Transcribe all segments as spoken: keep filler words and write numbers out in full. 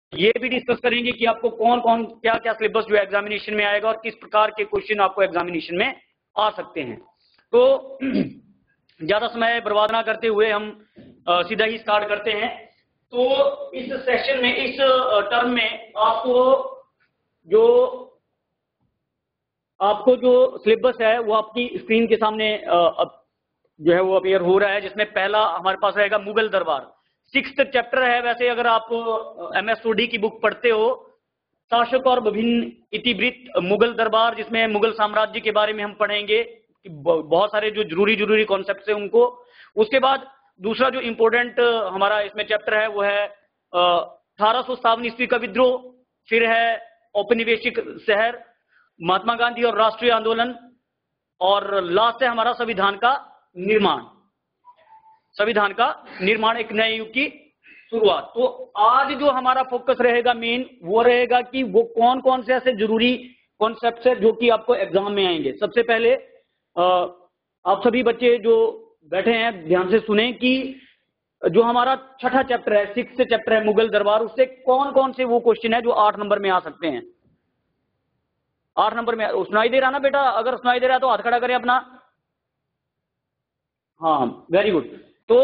ये भी डिस्कस करेंगे कि आपको कौन कौन क्या क्या सिलेबस जो एग्जामिनेशन में आएगा और किस प्रकार के क्वेश्चन आपको एग्जामिनेशन में आ सकते हैं। तो ज्यादा समय बर्बाद ना करते हुए हम आ, सीधा ही स्टार्ट करते हैं। तो इस सेशन में, इस टर्म में आपको जो आपको जो सिलेबस है वो आपकी स्क्रीन के सामने अब जो है वो अपेयर हो रहा है, जिसमें पहला हमारे पास रहेगा मुगल दरबार। सिक्स्थ चैप्टर है। वैसे अगर आप एम एस ओडी की बुक पढ़ते हो, शासक और विभिन्न इतिवृत्त मुगल दरबार, जिसमें मुगल साम्राज्य के बारे में हम पढ़ेंगे, बहुत सारे जो जरूरी जरूरी कॉन्सेप्ट है उनको। उसके बाद दूसरा जो इंपॉर्टेंट हमारा इसमें चैप्टर है वो है अठारह सौ सतावन ईस्वी का विद्रोह, फिर है औपनिवेशिक शहर, महात्मा गांधी और राष्ट्रीय आंदोलन, और लास्ट है हमारा संविधान का निर्माण। संविधान का निर्माण, एक नए युग की शुरुआत। तो आज जो हमारा फोकस रहेगा मेन, वो रहेगा कि वो कौन कौन से ऐसे जरूरी कॉन्सेप्ट्स है जो कि आपको एग्जाम में आएंगे। सबसे पहले आप सभी बच्चे जो बैठे हैं ध्यान से सुने कि जो हमारा छठा चैप्टर है, सिक्स्थ चैप्टर है मुगल दरबार, उससे कौन कौन से वो क्वेश्चन है जो आठ नंबर में आ सकते हैं। आठ नंबर में सुनाई दे रहा ना बेटा? अगर सुनाई दे रहा है तो हाथ खड़ा करें अपना। हाँ, वेरी गुड। तो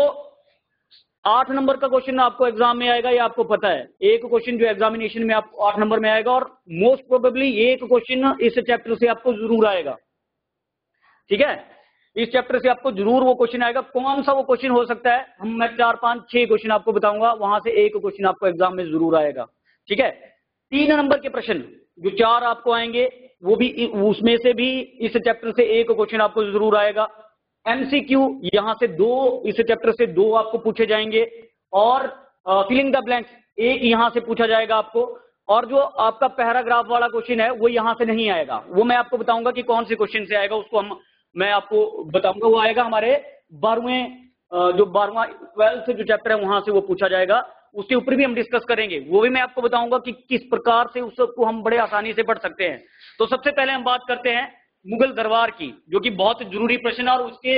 आठ नंबर का क्वेश्चन आपको एग्जाम में आएगा, ये आपको पता है। एक क्वेश्चन जो एग्जामिनेशन में आपको आठ नंबर में आएगा, और मोस्ट प्रोबेबली एक क्वेश्चन इस चैप्टर से आपको जरूर आएगा। ठीक है, इस चैप्टर से आपको जरूर वो क्वेश्चन आएगा। कौन सा वो क्वेश्चन हो सकता है, हम मैं चार पांच छह क्वेश्चन आपको बताऊंगा, वहां से एक क्वेश्चन आपको एग्जाम में जरूर आएगा। ठीक है, तीन नंबर के प्रश्न जो चार आपको आएंगे, वो भी उसमें से भी इस चैप्टर से एक क्वेश्चन आपको जरूर आएगा। एमसीक्यू यहां से दो, इस चैप्टर से दो आपको पूछे जाएंगे, और फिलिंग द ब्लैंक्स एक यहां से पूछा जाएगा आपको। और जो आपका पैराग्राफ वाला क्वेश्चन है वो यहां से नहीं आएगा, वो मैं आपको बताऊंगा कि कौन से क्वेश्चन से आएगा, उसको हम मैं आपको बताऊंगा। वो आएगा हमारे बारहवें जो बारहवां ट्वेल्थ जो चैप्टर है वहां से वो पूछा जाएगा। उसके ऊपर भी हम डिस्कस करेंगे, वो भी मैं आपको बताऊंगा कि किस प्रकार से उसको हम बड़े आसानी से पढ़ सकते हैं। तो सबसे पहले हम बात करते हैं मुगल दरबार की, जो कि बहुत जरूरी प्रश्न है। और उसके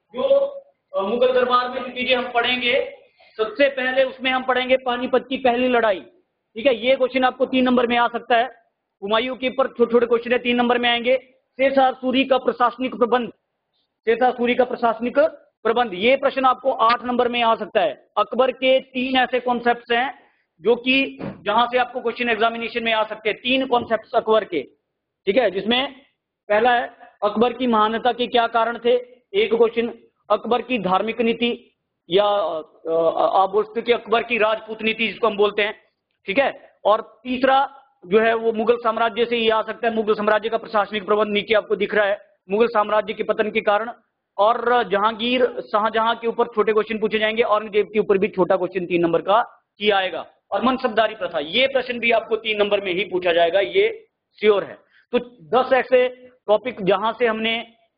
जो मुगल दरबार में जो चीजें हम पढ़ेंगे, सबसे पहले उसमें हम पढ़ेंगे पानीपत की पहली लड़ाई। ठीक है, ये क्वेश्चन आपको तीन नंबर में आ सकता है। हुमायूं के ऊपर छोटे छोटे क्वेश्चन है, तीन नंबर में आएंगे। शेरशाह सूरी का प्रशासनिक प्रबंध, शेरशाह सूरी का प्रशासनिक प्रबंध, ये प्रश्न आपको आठ नंबर में आ सकता है। अकबर के तीन ऐसे कॉन्सेप्ट्स हैं जो कि जहां से आपको क्वेश्चन एग्जामिनेशन में आ सकते हैं। तीन कॉन्सेप्ट्स अकबर के, ठीक है, जिसमें पहला है अकबर की महानता के क्या कारण थे, एक क्वेश्चन। अकबर की धार्मिक नीति, या आप बोल सकते कि अकबर की राजपूत नीति जिसको हम बोलते हैं। ठीक है, और तीसरा जो है वो मुगल साम्राज्य से ही आ सकता है, मुगल साम्राज्य का प्रशासनिक प्रबंध, नीचे आपको दिख रहा है, मुगल साम्राज्य के पतन के कारण। और जहांगीर शाहजहां के ऊपर छोटे क्वेश्चन पूछे जाएंगे, औरंगजेब के ऊपर भी छोटा क्वेश्चन तीन नंबर का ही आएगा। और मनसबदारी प्रथा, ये प्रश्न भी आपको तीन नंबर में ही पूछा जाएगा, ये श्योर है। तो दस ऐसे टॉपिक जहां से हमने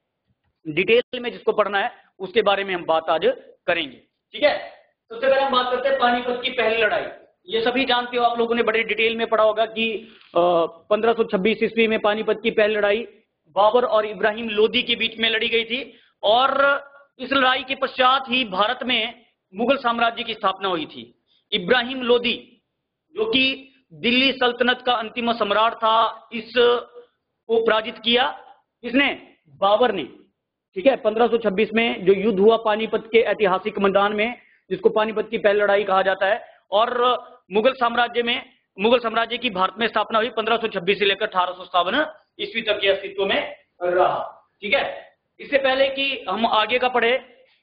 डिटेल में जिसको पढ़ना है उसके बारे में हम बात आज करेंगे। ठीक है, सबसे पहले हम बात करते हैं पानीपत की पहली लड़ाई। ये सभी जानते हो, आप लोगों ने बड़े डिटेल में पढ़ा होगा कि पंद्रह सौ छब्बीस ईस्वी में पानीपत की पहली लड़ाई बाबर और इब्राहिम लोदी के बीच में लड़ी गई थी। और इस लड़ाई के पश्चात ही भारत में मुगल साम्राज्य की स्थापना हुई थी। इब्राहिम लोदी जो कि दिल्ली सल्तनत का अंतिम सम्राट था, इस को पराजित किया इसने बाबर ने। ठीक है, पंद्रह सौ छब्बीस में जो युद्ध हुआ पानीपत के ऐतिहासिक मैदान में, जिसको पानीपत की पहली लड़ाई कहा जाता है। और मुगल साम्राज्य में मुगल साम्राज्य की भारत में स्थापना हुई पंद्रह सौ छब्बीस से लेकर अठारह सौ सत्तावन ईस्वी तक के अस्तित्व में रहा। ठीक है, इससे पहले कि हम आगे का पढ़े,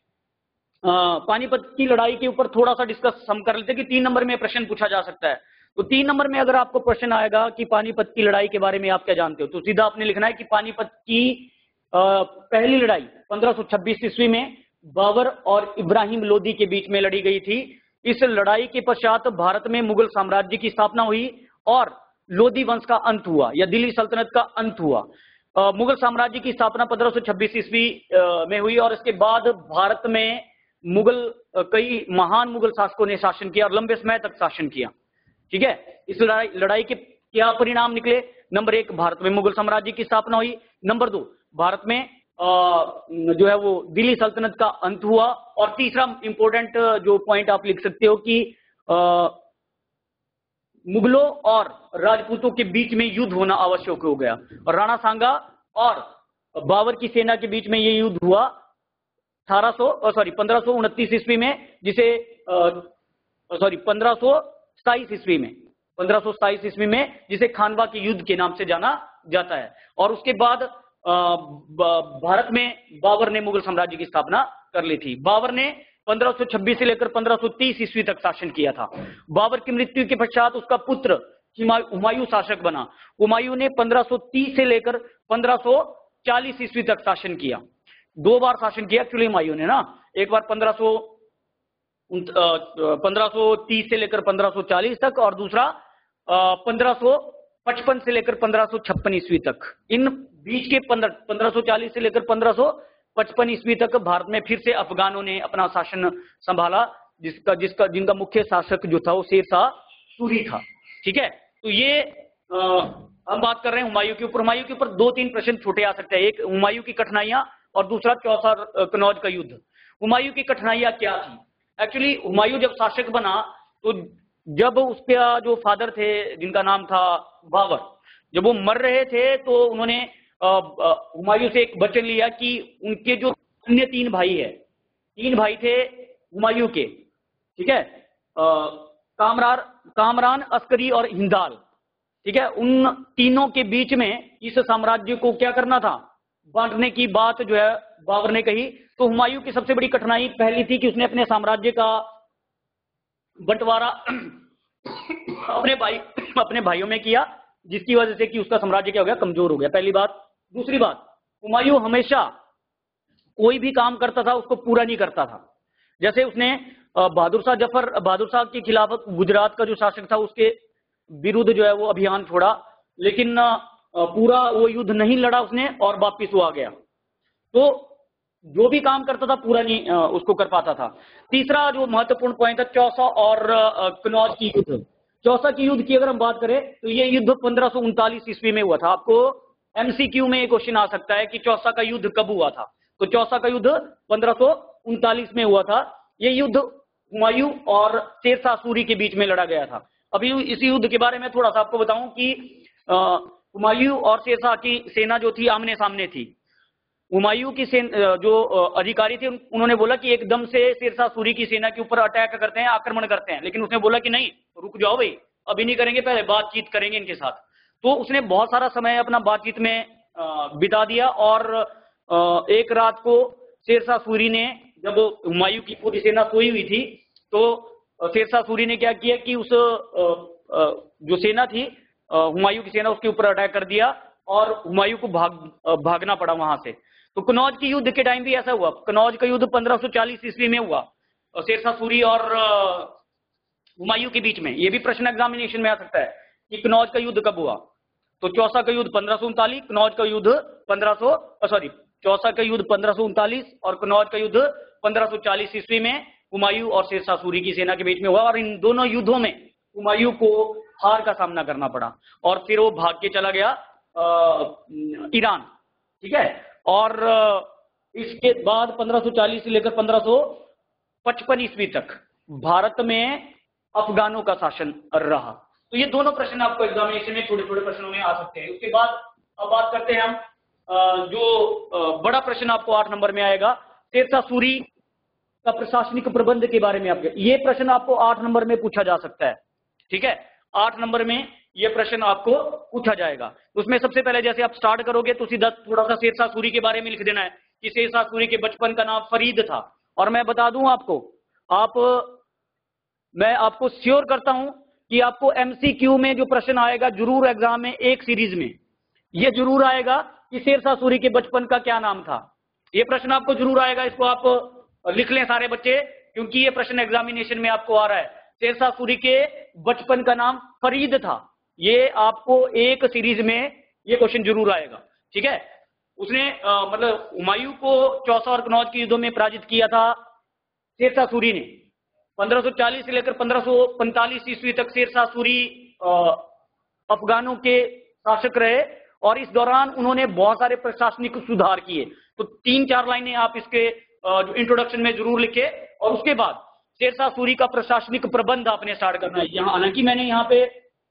पानीपत की लड़ाई के ऊपर थोड़ा सा डिस्कस हम कर लेते हैं कि तीन नंबर में प्रश्न पूछा जा सकता है। तो तीन नंबर में अगर आपको प्रश्न आएगा कि पानीपत की लड़ाई के बारे में आप क्या जानते हो, तो सीधा आपने लिखना है कि पानीपत की आ, पहली लड़ाई पंद्रह सौ छब्बीस ईस्वी में बाबर और इब्राहिम लोदी के बीच में लड़ी गई थी। इस लड़ाई के पश्चात भारत में मुगल साम्राज्य की स्थापना हुई और लोदी वंश का अंत हुआ, या दिल्ली सल्तनत का अंत हुआ। आ, मुगल साम्राज्य की स्थापना पंद्रह सौ छब्बीस ईस्वी में हुई, और इसके बाद भारत में मुगल कई महान मुगल शासकों ने शासन किया और लंबे समय तक शासन किया। ठीक है, इस लड़ाई लड़ाई के क्या परिणाम निकले? नंबर एक, भारत में मुगल साम्राज्य की स्थापना हुई। नंबर दो, भारत में आ, जो है वो दिल्ली सल्तनत का अंत हुआ। और तीसरा इंपॉर्टेंट जो पॉइंट आप लिख सकते हो कि आ, मुगलों और राजपूतों के बीच में युद्ध होना आवश्यक हो गया। और राणा सांगा और बाबर की सेना के बीच में ये युद्ध हुआ अठारह सौ सॉरी पंद्रह सौ उनतीस ईस्वी में, जिसे सॉरी पंद्रह सौ सताईस ईस्वी में पंद्रह सौ सताईस ईस्वी में जिसे खानवा के युद्ध के नाम से जाना जाता है। और उसके बाद भारत में बाबर ने मुगल साम्राज्य की स्थापना कर ली थी। बाबर ने पंद्रह सौ छब्बीस से लेकर पंद्रह सौ तीस ईस्वी तक शासन किया था। बाबर की मृत्यु के पश्चात उसका पुत्र हुमायूं शासक बना। हुमायूं ने पंद्रह सौ तीस से लेकर पंद्रह सौ चालीस ईस्वी तक शासन किया। दो बार शासन किया एक्चुअली हुमायूं ने ना, एक बार पंद्रह सौ पंद्रह सौ तीस से लेकर पंद्रह सौ चालीस तक, और दूसरा पंद्रह सौ पचपन से लेकर पंद्रह सौ छप्पन ईस्वी तक। इन बीच के पंद्रह सौ चालीस से लेकर पंद्रह सौ पचपन ईस्वी तक भारत में फिर से अफगानों ने अपना शासन संभाला, जिसका जिसका जिनका मुख्य शासक जो था वो शेर शाह सूरी था। ठीक है, तो ये आ, हम बात कर रहे हैं हुमायूं के ऊपर। हुमायूं के ऊपर दो तीन प्रश्न छोटे आ सकते हैं, एक हुमायूं की कठिनाइयां और दूसरा चौसार कनौज का युद्ध। हुमायूं की कठिनाइयां क्या थी? एक्चुअली हुमायूं जब शासक बना तो जब उसके जो फादर थे जिनका नाम था बाबर, जब वो मर रहे थे तो उन्होंने हुमायूं से एक वचन लिया कि उनके जो अन्य तीन भाई है, तीन भाई थे हुमायूं के, ठीक है, कामरान कामरान अस्करी और हिंदाल, ठीक है, उन तीनों के बीच में इस साम्राज्य को क्या करना था, बांटने की बात जो है बाबर ने कही। तो हुमायूं की सबसे बड़ी कठिनाई पहली थी कि उसने अपने साम्राज्य का बंटवारा अपने भाई अपने भाइयों में किया, जिसकी वजह से कि उसका साम्राज्य क्या हो गया, कमजोर हो गया, पहली बात। दूसरी बात, हुमायूं हमेशा कोई भी काम करता था उसको पूरा नहीं करता था। जैसे उसने बहादुर शाह जफर बहादुर शाह के खिलाफ गुजरात का जो शासक था उसके विरुद्ध जो है वो अभियान छोड़ा, लेकिन पूरा वो युद्ध नहीं लड़ा उसने और वापिस वो आ गया। तो जो भी काम करता था पूरा नहीं उसको कर पाता था। तीसरा जो महत्वपूर्ण पॉइंट है चौसा और कनौज की युद्ध। चौसा की युद्ध की अगर हम बात करें तो ये युद्ध पंद्रह सौ उनतालीस ईस्वी में हुआ था। आपको एमसीक्यू में एक क्वेश्चन आ सकता है कि चौसा का युद्ध कब हुआ था, तो चौसा का युद्ध पंद्रह सौ उनतालीस में हुआ था। ये युद्ध हुमायूं और शेर शाह सूरी के बीच में लड़ा गया था। अभी इस युद्ध के बारे में थोड़ा सा आपको बताऊं कि हुमायूं और शेर शाह की सेना जो थी आमने सामने थी। हुमायूं की सेना जो अधिकारी थे उन्होंने बोला कि एकदम से शेर शाह सूरी की सेना के ऊपर अटैक करते हैं, आक्रमण करते हैं, लेकिन उसने बोला कि नहीं, रुक जाओ भाई, अभी नहीं करेंगे, पहले बातचीत करेंगे इनके साथ। तो उसने बहुत सारा समय अपना बातचीत में बिता दिया और एक रात को शेर शाह सूरी ने, जब हुमायूं की पूरी सेना सोई हुई थी, तो शेर शाह सूरी ने क्या किया कि उस जो सेना थी हुमायूं की सेना, उसके ऊपर अटैक कर दिया और हुमायूं को भाग भागना पड़ा वहां से। तो कनौज की युद्ध के टाइम भी ऐसा हुआ। कनौज का युद्ध पंद्रह सौ चालीस ईस्वी में हुआ शेर शाह सूरी और हुमायूं के बीच में। ये भी प्रश्न एग्जामिनेशन में आ सकता है कि कनौज का युद्ध कब हुआ। तो चौसा का युद्ध पंद्रह सौ उनतालीस, कनौज का युद्ध पंद्रह सौ सॉरी चौसा का युद्ध पंद्रह सौ उनतालीस और कनौज का युद्ध पंद्रह सौ चालीस ईस्वी में हुमायूं और शेर शाह सूरी की सेना के बीच में हुआ। और इन दोनों युद्धों में हुमायूं को हार का सामना करना पड़ा और फिर वो भाग के चला गया ईरान, ठीक है। और इसके बाद पंद्रह सौ चालीस से लेकर पंद्रह सौ पचपन ईस्वी तक भारत में अफगानों का शासन रहा। तो ये दोनों प्रश्न आपको एग्जामिनेशन में छोटे छोटे प्रश्नों में आ सकते हैं। उसके बाद अब बात करते हैं हम जो बड़ा प्रश्न आपको आठ नंबर में आएगा, शेर शाह सूरी का प्रशासनिक प्रबंध के बारे में। आपके ये प्रश्न आपको आठ नंबर में पूछा जा सकता है, ठीक है। आठ नंबर में ये प्रश्न आपको पूछा जाएगा। उसमें सबसे पहले जैसे आप स्टार्ट करोगे तो सीधा थोड़ा सा शेर शाह सूरी के बारे में लिख देना है कि शेर शाह सूरी के बचपन का नाम फरीद था। और मैं बता दूं आपको, आप मैं आपको श्योर करता हूं कि आपको एमसीक्यू में जो प्रश्न आएगा जरूर एग्जाम में एक सीरीज में ये जरूर आएगा कि शेर शाह सूरी के बचपन का क्या नाम था। ये प्रश्न आपको जरूर आएगा, इसको आप लिख लें सारे बच्चे, क्योंकि ये प्रश्न एग्जामिनेशन में आपको आ रहा है। शेर शाह सूरी के बचपन का नाम फरीद था, ये आपको एक सीरीज में ये क्वेश्चन जरूर आएगा, ठीक है। उसने आ, मतलब हुमायूं को चौसा और कनौज के युद्धों में पराजित किया था शेर शाह सूरी ने। पंद्रह सौ चालीस से लेकर पंद्रह सौ पैंतालीस ईस्वी तक शेर शाह सूरी अफगानों के शासक रहे और इस दौरान उन्होंने बहुत सारे प्रशासनिक सुधार किए। तो तीन चार लाइनें आप इसके जो इंट्रोडक्शन में जरूर लिखे और उसके बाद शेर शाह सूरी का प्रशासनिक प्रबंध आपने स्टार्ट करना है। यहाँ हालांकि मैंने यहाँ पे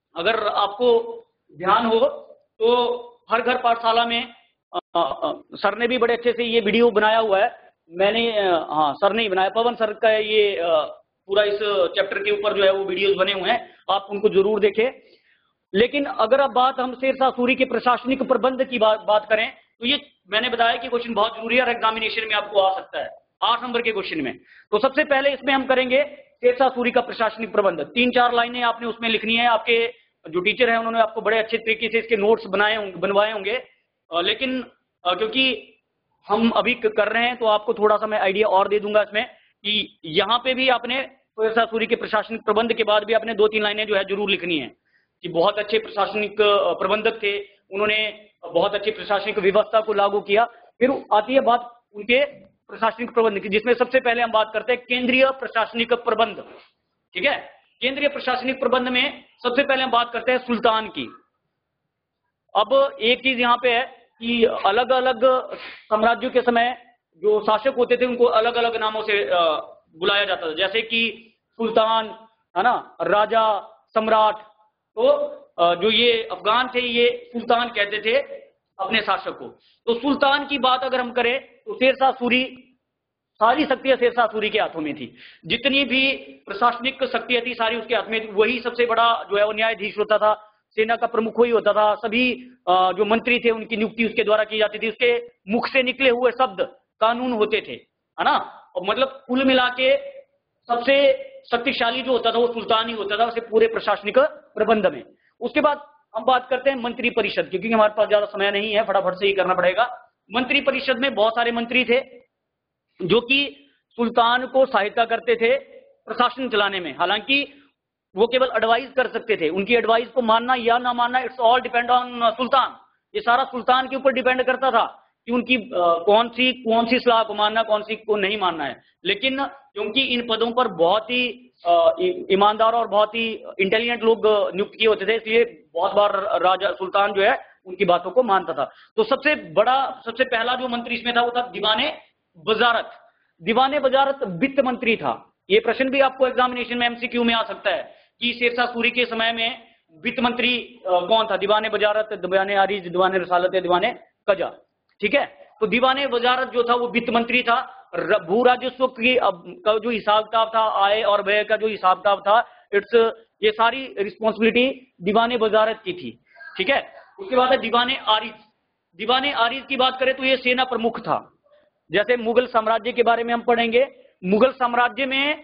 अगर आपको ध्यान हो तो हर घर पाठशाला में आ, आ, सर ने भी बड़े अच्छे से ये वीडियो बनाया हुआ है, मैंने हाँ सर ने ही बनाया, पवन सर का ये आ, पूरा इस चैप्टर के ऊपर जो है वो वीडियोस बने हुए हैं, आप उनको जरूर देखें। लेकिन अगर अब बात हम शेरशाह सूरी के प्रशासनिक प्रबंध की बात बात करें तो ये मैंने बताया कि क्वेश्चन बहुत जरूरी है और एग्जामिनेशन में आपको आ सकता है आठ नंबर के क्वेश्चन में। तो सबसे पहले इसमें हम करेंगे शेरशाह सूरी का प्रशासनिक प्रबंध। तीन चार लाइनें आपने उसमें लिखनी है, आपके जो टीचर हैं उन्होंने आपको बड़े अच्छे तरीके से इसके नोट्स बनाए होंगे बनवाए होंगे, लेकिन क्योंकि हम अभी कर रहे हैं तो आपको थोड़ा सा मैं आइडिया और दे दूंगा इसमें कि यहाँ पे भी आपने शेरशाह सूरी के प्रशासनिक प्रबंध के बाद भी आपने दो तीन लाइनें जो है जरूर लिखनी है कि बहुत अच्छे प्रशासनिक प्रबंधक थे, उन्होंने बहुत अच्छी प्रशासनिक व्यवस्था को लागू किया। फिर आती है बात उनके प्रशासनिक प्रबंध की, जिसमें सबसे पहले हम बात करते हैं केंद्रीय प्रशासनिक प्रबंध। ठीक है, केंद्रीय प्रशासनिक प्रबंध में सबसे पहले हम बात करते हैं सुल्तान की। अब एक चीज यहाँ पे है कि अलग अलग साम्राज्यों के समय जो शासक होते थे उनको अलग अलग नामों से बुलाया जाता था, जैसे कि सुल्तान है ना, राजा, सम्राट। तो जो ये अफगान थे ये सुल्तान कहते थे अपने शासक को। तो सुल्तान की बात अगर हम करें तो शेरशाह सूरी, सारी शक्तियां शेरशाह सूरी के हाथों में थी, जितनी भी प्रशासनिक शक्तियां थी सारी उसके हाथ में थी। वही सबसे बड़ा जो है वो न्यायाधीश होता था, सेना का प्रमुख वही होता था, सभी जो मंत्री थे उनकी नियुक्ति उसके द्वारा की जाती थी, उसके मुख से निकले हुए शब्द कानून होते थे, है ना। और मतलब कुल मिला के सबसे शक्तिशाली जो होता था वो सुल्तान ही होता था उसे पूरे प्रशासनिक प्रबंध में। उसके बाद हम बात करते हैं मंत्री परिषद की, क्योंकि हमारे पास ज्यादा समय नहीं है, फटाफट से ही करना पड़ेगा। मंत्री परिषद में बहुत सारे मंत्री थे जो कि सुल्तान को सहायता करते थे प्रशासन चलाने में। हालांकि वो केवल एडवाइस कर सकते थे, उनकी एडवाइस को मानना या ना मानना इट्स ऑल डिपेंड ऑन सुल्तान। ये सारा सुल्तान के ऊपर डिपेंड करता था कि उनकी आ, कौन सी कौन सी सलाह को मानना, कौन सी को नहीं मानना है। लेकिन क्योंकि इन पदों पर बहुत ही ईमानदार और बहुत ही इंटेलिजेंट लोग नियुक्त किए होते थे, इसलिए बहुत बार राजा सुल्तान जो है उनकी बातों को मानता था। तो सबसे बड़ा सबसे पहला जो मंत्री इसमें था वो था दीवाने वजारत। दीवाने वजारत वित्त मंत्री था। ये प्रश्न भी आपको एग्जामिनेशन में एमसीक्यू में आ सकता है कि शेरशाह सूरी के समय में वित्त मंत्री कौन था, दीवाने वजारत, दीवाने आरिज, दीवाने रसालत या दीवाने कजा। ठीक है, तो दीवाने वजारत जो था वो वित्त मंत्री था। भू राजस्व की का जो हिसाब किताब था, आय और व्यय का जो हिसाब किताब था, इट्स ये सारी रिस्पॉन्सिबिलिटी दीवाने वजारत की थी। ठीक है, उसके बाद है दीवाने आरिज। दीवाने आरिज की बात करें तो ये सेना प्रमुख था। जैसे मुगल साम्राज्य के बारे में हम पढ़ेंगे, मुगल साम्राज्य में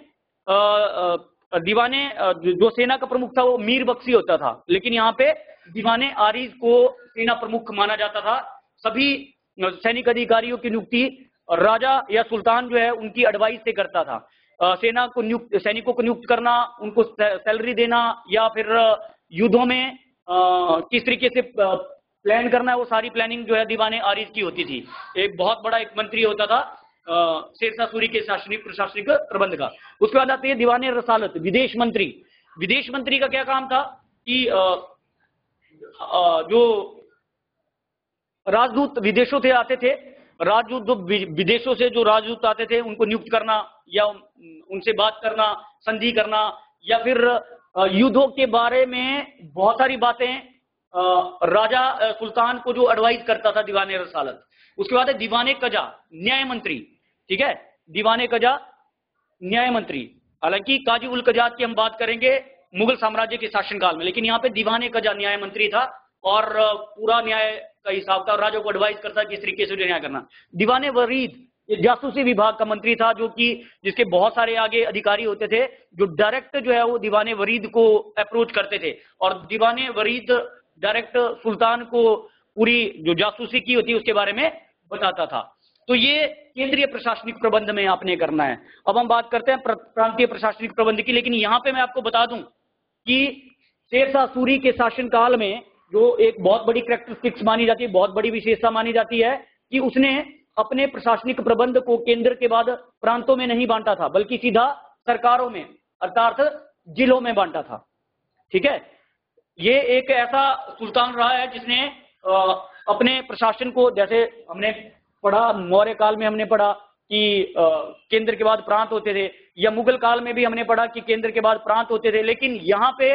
दीवाने जो सेना का प्रमुख था वो मीर बख्शी होता था, लेकिन यहाँ पे दीवाने आरिज को सेना प्रमुख माना जाता था। सभी सैनिक अधिकारियों की नियुक्ति राजा या सुल्तान जो है उनकी एडवाइस से करता था। सेना को नियुक्त सैनिकों को नियुक्त करना, उनको सैलरी देना या फिर युद्धों में किस तरीके से प्लान करना है, वो सारी प्लानिंग जो है दीवाने आरिज की होती थी। एक बहुत बड़ा एक मंत्री होता था शेरशाह सूरी के शासनिक प्रशासनिक प्रबंध का। उसके बाद आती है दीवाने रसालत, विदेश मंत्री। विदेश मंत्री का क्या काम था कि आ, आ, जो राजदूत विदेशों से आते थे, राजदूत विदेशों से जो राजदूत आते थे उनको नियुक्त करना या उनसे बात करना, संधि करना, या फिर युद्धों के बारे में बहुत सारी बातें राजा सुल्तान को जो एडवाइस करता था दीवाने रसालत। उसके बाद है दीवाने कजा, न्याय मंत्री। ठीक है, दीवाने कजा न्याय मंत्री। हालांकि काजी उल कजात की हम बात करेंगे मुगल साम्राज्य के शासनकाल में, लेकिन यहाँ पे दीवाने कजा न्याय मंत्री था और पूरा न्याय का हिसाब था, राजा को एडवाइस करता किस तरीके से न्याय करना। दीवाने वरीद ये जासूसी विभाग का मंत्री था, जो कि जिसके बहुत सारे आगे अधिकारी होते थे जो डायरेक्ट जो है वो दीवाने वरीद को अप्रोच करते थे, और दीवाने वरीद डायरेक्ट सुल्तान को पूरी जो जासूसी की होती है उसके बारे में बताता था। तो ये केंद्रीय प्रशासनिक प्रबंध में आपने करना है। अब हम बात करते हैं प्रांतीय प्रशासनिक प्रबंध की, लेकिन यहाँ पे मैं आपको बता दूं कि शेरशाह सूरी के शासनकाल में जो एक बहुत बड़ी कैरेक्टरिस्टिक्स मानी जाती है, बहुत बड़ी विशेषता मानी जाती है कि उसने अपने प्रशासनिक प्रबंध को केंद्र के बाद प्रांतों में नहीं बांटा था, बल्कि सीधा सरकारों में अर्थात जिलों में बांटा था। ठीक है, ये एक ऐसा सुल्तान रहा है जिसने अपने प्रशासन को, जैसे हमने पढ़ा मौर्य काल में हमने पढ़ा कि केंद्र के बाद प्रांत होते थे, या मुगल काल में भी हमने पढ़ा कि केंद्र के बाद प्रांत होते थे, लेकिन यहाँ पे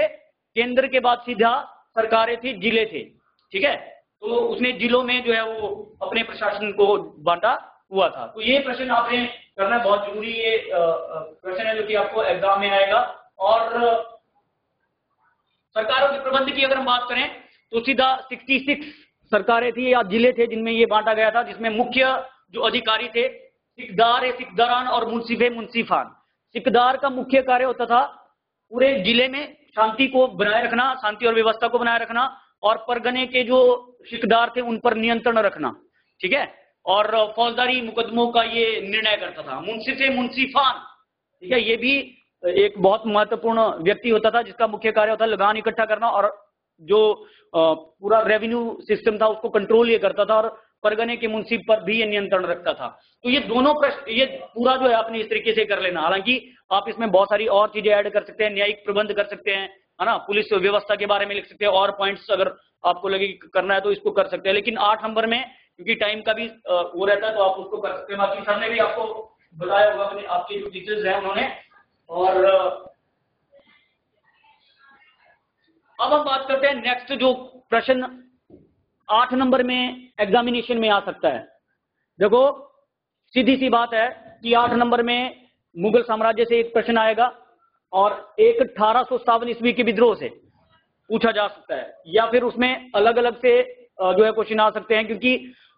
केंद्र के बाद सीधा सरकारें थी, जिले थे, ठीक है। तो उसने जिलों में जो है वो अपने प्रशासन को बांटा हुआ था। तो ये प्रश्न आपने करना बहुत जरूरी, ये प्रश्न है जो कि आपको एग्जाम में आएगा। और सरकारों के प्रबंध की अगर हम बात करें तो सीधा छियासठ सरकारें थी या जिले थे जिनमें ये बांटा गया था, जिसमें मुख्य जो अधिकारी थे सिकदार ए सिकदारान और मुंसिफे मुंसिफान। सिकदार का मुख्य कार्य होता था पूरे जिले में शांति को बनाए रखना, शांति और व्यवस्था को बनाए रखना, और परगने के जो सिकदार थे उन पर नियंत्रण रखना, ठीक है। और फौजदारी मुकदमों का ये निर्णय करता था। मुंसिफे मुंसिफान, ठीक है, ये भी एक बहुत महत्वपूर्ण व्यक्ति होता था जिसका मुख्य कार्य होता लगान इकट्ठा करना, और जो पूरा रेवेन्यू सिस्टम था उसको कंट्रोल ये करता था, और परगने के मुंसिफ पर भी ये नियंत्रण रखता था। तो ये दोनों प्रश्न, ये पूरा जो है आपने इस तरीके से कर लेना। हालांकि आप इसमें बहुत सारी और चीजें ऐड कर सकते हैं, न्यायिक प्रबंध कर सकते हैं, है ना, पुलिस व्यवस्था के बारे में लिख सकते हैं, और पॉइंट्स अगर आपको लगे करना है तो इसको कर सकते हैं। लेकिन आठ नंबर में क्योंकि टाइम का भी वो रहता है तो आप उसको कर सकते हैं। बाकी सबने भी आपको बताया होगा, अपने आपके जो टीचर्स हैं उन्होंने। और अब हम बात करते हैं नेक्स्ट जो प्रश्न आठ नंबर में एग्जामिनेशन में आ सकता है। देखो सीधी सी बात है कि आठ नंबर में मुगल साम्राज्य से एक प्रश्न आएगा, और एक अठारह सौ सत्तावन ईस्वी के विद्रोह से पूछा जा सकता है, या फिर उसमें अलग अलग से जो है क्वेश्चन आ सकते हैं, क्योंकि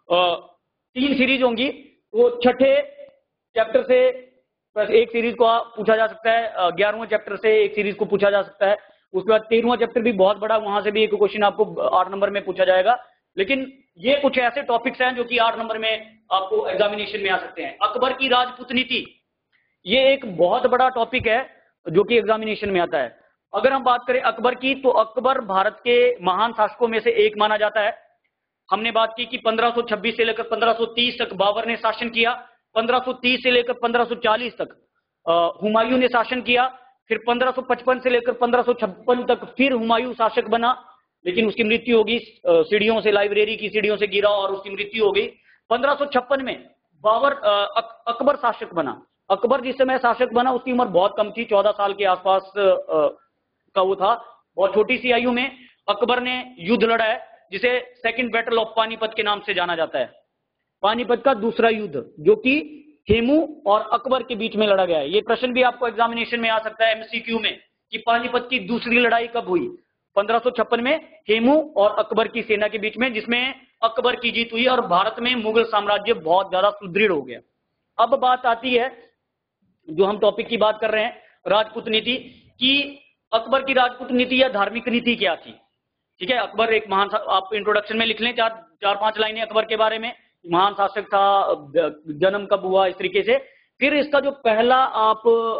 तीन सीरीज होंगी। वो छठे चैप्टर से एक सीरीज को पूछा जा सकता है, ग्यारहवें चैप्टर से एक सीरीज को पूछा जा सकता है, उसके बाद तेरहवां चैप्टर भी बहुत बड़ा, वहां से भी एक क्वेश्चन आपको आठ नंबर में पूछा जाएगा। लेकिन ये कुछ ऐसे टॉपिक्स हैं जो कि आठ नंबर में आपको एग्जामिनेशन में आ सकते हैं। अकबर की राजपूत नीति, ये एक बहुत बड़ा टॉपिक है जो कि एग्जामिनेशन में आता है। अगर हम बात करें अकबर की, तो अकबर भारत के महान शासकों में से एक माना जाता है। हमने बात की कि पंद्रह सौ छब्बीस से लेकर पंद्रह सौ तीस तक बाबर ने शासन किया, पंद्रह सौ तीस से लेकर पंद्रह सौ चालीस तक हुमायूं ने शासन किया, फिर पंद्रह सौ पचपन से लेकर पंद्रह सौ छप्पन तक फिर हुमायूं शासक बना, लेकिन उसकी मृत्यु होगी सीढ़ियों से, लाइब्रेरी की सीढ़ियों से गिरा और उसकी मृत्यु हो गई। पंद्रह सौ छप्पन में बाबर अक, अकबर शासक बना। अकबर जिस समय शासक बना उसकी उम्र बहुत कम थी, चौदह साल के आसपास का वो था। बहुत छोटी सी आयु में अकबर ने युद्ध लड़ा है जिसे सेकंड बैटल ऑफ पानीपत के नाम से जाना जाता है। पानीपत का दूसरा युद्ध जो कि हेमू और अकबर के बीच में लड़ा गया है। ये प्रश्न भी आपको एग्जामिनेशन में आ सकता है एमसीक्यू में कि पानीपत की दूसरी लड़ाई कब हुई। पंद्रह सौ छप्पन में हेमू और अकबर की सेना के बीच में, जिसमें अकबर की जीत हुई और भारत में मुगल साम्राज्य बहुत ज्यादा सुदृढ़ हो गया। अब बात आती है जो हम टॉपिक की बात कर रहे हैं, राजपूत नीति, कि अकबर की राजपूत नीति या धार्मिक नीति क्या थी। ठीक है, अकबर एक महान, आप इंट्रोडक्शन में लिख लें चार चार पांच लाइनें अकबर के बारे में, महान शासक था, जन्म कब हुआ, इस तरीके से। फिर इसका जो पहला आप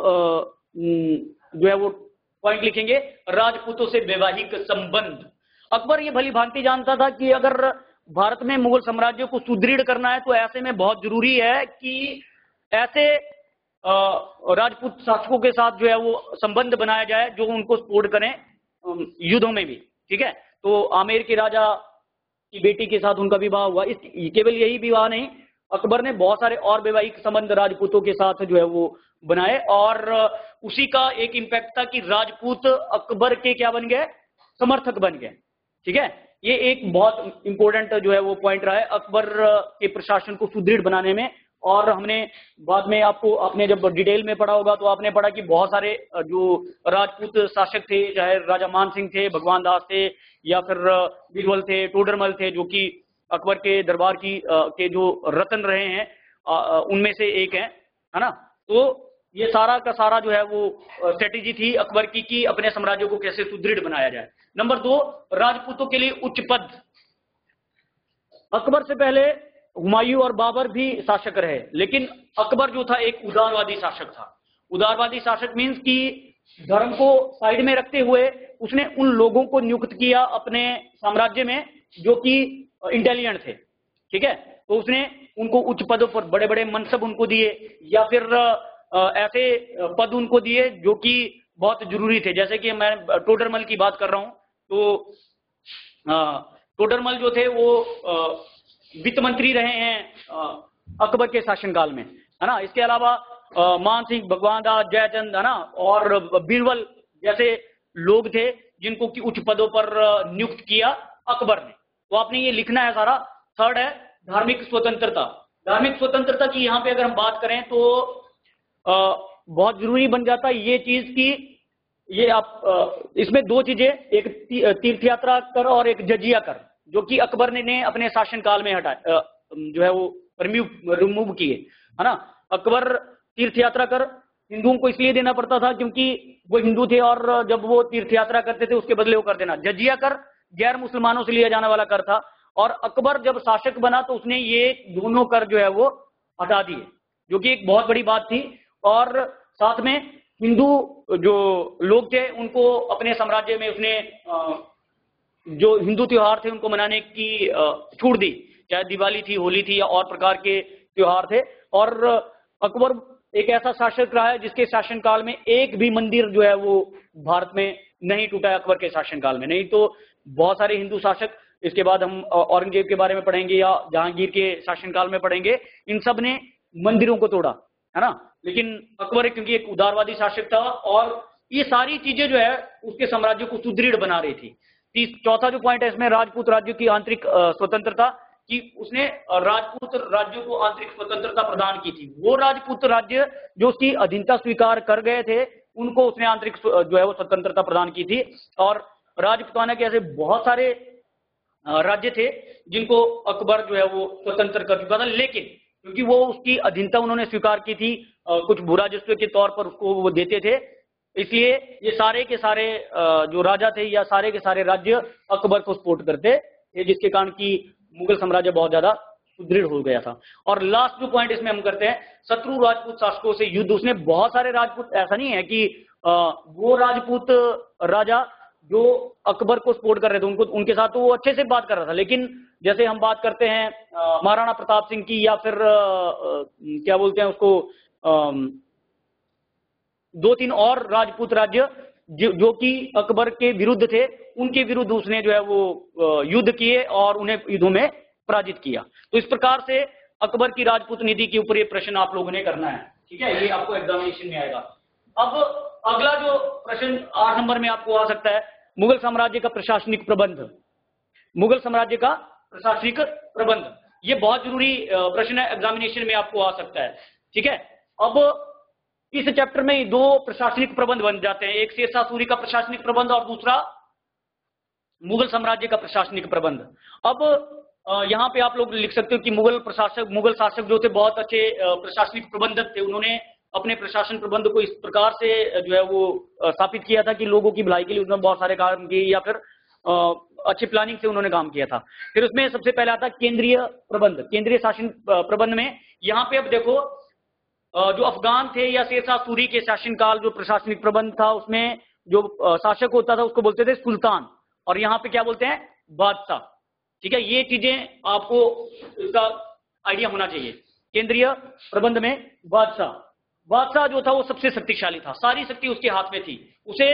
जो है वो पॉइंट लिखेंगे, राजपूतों से वैवाहिक संबंध। अकबर ये भली भांति जानता था कि अगर भारत में मुगल साम्राज्य को सुदृढ़ करना है तो ऐसे में बहुत जरूरी है कि ऐसे राजपूत शासकों के साथ जो है वो संबंध बनाया जाए जो उनको सपोर्ट करें युद्धों में भी। ठीक है, तो आमेर के राजा की बेटी के साथ उनका विवाह हुआ। इस केवल यही विवाह नहीं, अकबर ने बहुत सारे और वैवाहिक संबंध राजपूतों के साथ जो है वो बनाए, और उसी का एक इम्पैक्ट था कि राजपूत अकबर के क्या बन गए, समर्थक बन गए। ठीक है, ये एक बहुत इंपॉर्टेंट जो है वो पॉइंट रहा है अकबर के प्रशासन को सुदृढ़ बनाने में। और हमने बाद में आपको, आपने जब डिटेल में पढ़ा होगा तो आपने पढ़ा कि बहुत सारे जो राजपूत शासक थे, चाहे राजा मान सिंह थे, भगवान दास थे, या फिर बीरबल थे, टोडरमल थे, जो कि अकबर के दरबार की के जो रतन रहे हैं उनमें से एक है, है ना। तो ये सारा का सारा जो है वो स्ट्रेटेजी थी अकबर की कि अपने साम्राज्य को कैसे सुदृढ़ बनाया जाए। नंबर दो, राजपूतों के लिए उच्च पद। अकबर से पहले हुमायूं और बाबर भी शासक रहे, लेकिन अकबर जो था एक उदारवादी शासक था। उदारवादी शासक मीन्स कि धर्म को साइड में रखते हुए उसने उन लोगों को नियुक्त किया अपने साम्राज्य में जो कि इंटेलिजेंट थे। ठीक है, तो उसने उनको उच्च पदों पर बड़े बड़े मनसब उनको दिए, या फिर ऐसे पद उनको दिए जो कि बहुत जरूरी थे। जैसे कि मैं टोडरमल की बात कर रहा हूं, तो टोडरमल जो थे वो वित्त मंत्री रहे हैं अकबर के शासनकाल में, है ना। इसके अलावा मान सिंह, भगवान दास, जयचंद, है ना, और बीरबल जैसे लोग थे जिनको कि उच्च पदों पर नियुक्त किया अकबर ने। तो आपने ये लिखना है सारा। थर्ड है धार्मिक स्वतंत्रता। धार्मिक स्वतंत्रता की यहाँ पे अगर हम बात करें तो आ, बहुत जरूरी बन जाता है ये चीज की, ये आप आ, इसमें दो चीजें, एक तीर्थ यात्रा कर और एक जजिया कर, जो कि अकबर ने, ने अपने शासनकाल में हटाए, जो है वो रिमूव रिमूव किए, है ना। अकबर तीर्थ यात्रा कर हिंदुओं को इसलिए देना पड़ता था क्योंकि वो हिंदू थे और जब वो तीर्थ यात्रा करते थे उसके बदले वो कर देना। जजिया कर गैर मुसलमानों से लिया जाने वाला कर था, और अकबर जब शासक बना तो उसने ये दोनों कर जो है वो हटा दिए, जो कि एक बहुत बड़ी बात थी। और साथ में हिंदू जो लोग थे उनको अपने साम्राज्य में उसने जो हिंदू त्योहार थे उनको मनाने की छूट दी, चाहे दिवाली थी, होली थी या और प्रकार के त्योहार थे। और अकबर एक ऐसा शासक रहा है जिसके शासनकाल में एक भी मंदिर जो है वो भारत में नहीं टूटा है, अकबर के शासनकाल में। नहीं तो बहुत सारे हिंदू शासक, इसके बाद हम औरंगजेब के बारे में पढ़ेंगे या जहांगीर के शासनकाल में पढ़ेंगे, इन सब ने मंदिरों को तोड़ा, है ना। लेकिन अकबर क्योंकि एक उदारवादी शासक था और ये सारी चीजें जो है उसके साम्राज्य को सुदृढ़ बना रही थी। चौथा जो पॉइंट है इसमें राजपूत राज्य की आंतरिक स्वतंत्रता, कि उसने राजपूत राज्यों को आंतरिक स्वतंत्रता प्रदान की थी। वो राजपूत राज्य जो उसकी अधीनता स्वीकार कर गए थे उनको उसने आंतरिक जो है वो स्वतंत्रता प्रदान की थी। और राजपूताना के ऐसे बहुत सारे राज्य थे जिनको अकबर जो है वो स्वतंत्र कर चुका था, लेकिन क्योंकि वो उसकी अधीनता उन्होंने स्वीकार की थी, कुछ भूराजस्व के तौर पर उसको वो देते थे, इसलिए ये सारे के सारे जो राजा थे या सारे के सारे राज्य अकबर को सपोर्ट करते, जिसके कारण की मुगल साम्राज्य बहुत ज्यादा सुदृढ़ हो गया था। और लास्ट जो पॉइंट इसमें हम करते हैं, शत्रु राजपूत शासकों से युद्ध। उसने बहुत सारे राजपूत, ऐसा नहीं है कि वो राजपूत राजा जो अकबर को सपोर्ट कर रहे थे उनको, उनके साथ तो वो अच्छे से बात कर रहा था, लेकिन जैसे हम बात करते हैं महाराणा प्रताप सिंह की या फिर आ, क्या बोलते हैं उसको, आ, दो तीन और राजपूत राज्य जो, जो कि अकबर के विरुद्ध थे, उनके विरुद्ध उसने जो है वो युद्ध किए और उन्हें युद्धों में पराजित किया। तो इस प्रकार से अकबर की राजपूत नीति के ऊपर ये प्रश्न आप लोगों ने करना है, ठीक है, ये आपको एग्जामिनेशन में आएगा। अब अगला जो प्रश्न आठ नंबर में आपको आ सकता है, मुगल साम्राज्य का प्रशासनिक प्रबंध। मुगल साम्राज्य का प्रशासनिक प्रबंध, ये बहुत जरूरी प्रश्न है, एग्जामिनेशन में आपको आ सकता है, ठीक है। अब इस चैप्टर में दो प्रशासनिक प्रबंध बन जाते हैं, एक शेरशाह सूरी का प्रशासनिक प्रबंध और दूसरा मुगल साम्राज्य का प्रशासनिक प्रबंध। अब यहाँ पे आप लोग लिख सकते हो कि मुगल प्रशासक मुगल शासक जो थे बहुत अच्छे प्रशासनिक प्रबंधक थे। उन्होंने अपने प्रशासन प्रबंध को इस प्रकार से जो है वो स्थापित किया था कि लोगों की भलाई के लिए उन्होंने बहुत सारे काम किए या फिर अच्छी प्लानिंग से उन्होंने काम किया था। फिर उसमें सबसे पहले आता केंद्रीय प्रबंध, केंद्रीय शासन प्रबंध में यहाँ पे अब देखो जो अफगान थे या शेरशाह सूरी के शासनकाल जो प्रशासनिक प्रबंध था उसमें जो शासक होता था उसको बोलते थे सुल्तान, और यहाँ पे क्या बोलते हैं, बादशाह, ठीक है। ये चीजें आपको इसका आइडिया होना चाहिए। केंद्रीय प्रबंध में बादशाह, बादशाह जो था वो सबसे शक्तिशाली था, सारी शक्ति उसके हाथ में थी। उसे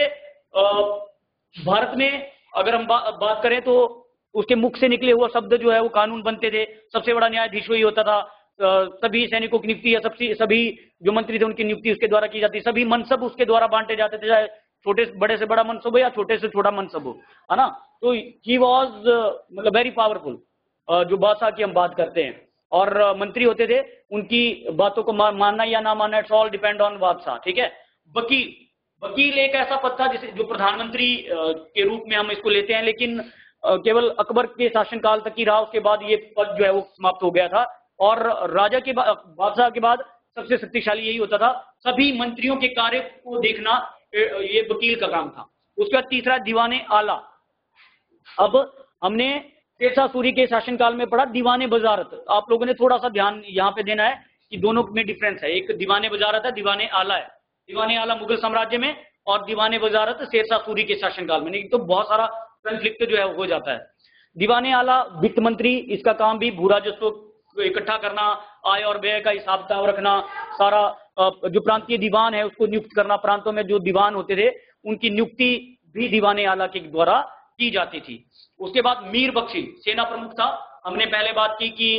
भारत में अगर हम बा, बात करें तो उसके मुख से निकले हुआ शब्द जो है वो कानून बनते थे। सबसे बड़ा न्यायाधीश वही होता था, सभी सैनिकों की नियुक्ति या सबसे सभी जो मंत्री थे उनकी नियुक्ति उसके द्वारा की जाती, सभी मनसब उसके द्वारा बांटे जाते थे, चाहे छोटे से बड़े से बड़ा मनसब हो या छोटे से छोटा मनसब हो, है ना। तो ही वाज मतलब वेरी पावरफुल, जो बादशाह की हम बात करते हैं। और मंत्री होते थे, उनकी बातों को मानना या ना मानना, इट्स ऑल डिपेंड ऑन बादशाह, ठीक है। वकील, वकील एक ऐसा पद था जिसे जो प्रधानमंत्री के रूप में हम इसको लेते हैं, लेकिन केवल अकबर के शासनकाल तक ही रहा, उसके बाद ये पद जो है वो समाप्त हो गया था। और राजा के बादशाह के बाद सबसे शक्तिशाली यही होता था, सभी मंत्रियों के कार्य को देखना ये वकील का काम था। उसके बाद तीसरा दीवाने आला। अब हमने शेरशाह सूरी के शासनकाल में पढ़ा दीवाने वजारत, आप लोगों ने थोड़ा सा ध्यान यहाँ पे देना है कि दोनों में डिफरेंस है, एक दीवाने वजारत है, दीवाने आला है। दीवाने आला मुगल साम्राज्य में और दीवाने वजारत शेरशाह सूरी के शासनकाल में, नहीं तो बहुत सारा कंफ्लिक्ट जो है हो जाता है। दीवाने आला वित्त मंत्री, इसका काम भी भू राजस्व इकट्ठा करना, आय और व्यय का हिसाब किताब रखना, सारा जो प्रांतीय दीवान है उसको नियुक्त करना, प्रांतों में जो दीवान होते थे उनकी नियुक्ति भी दीवाने आला के द्वारा की जाती थी। उसके बाद मीर बख्शी सेना प्रमुख था, हमने पहले बात की कि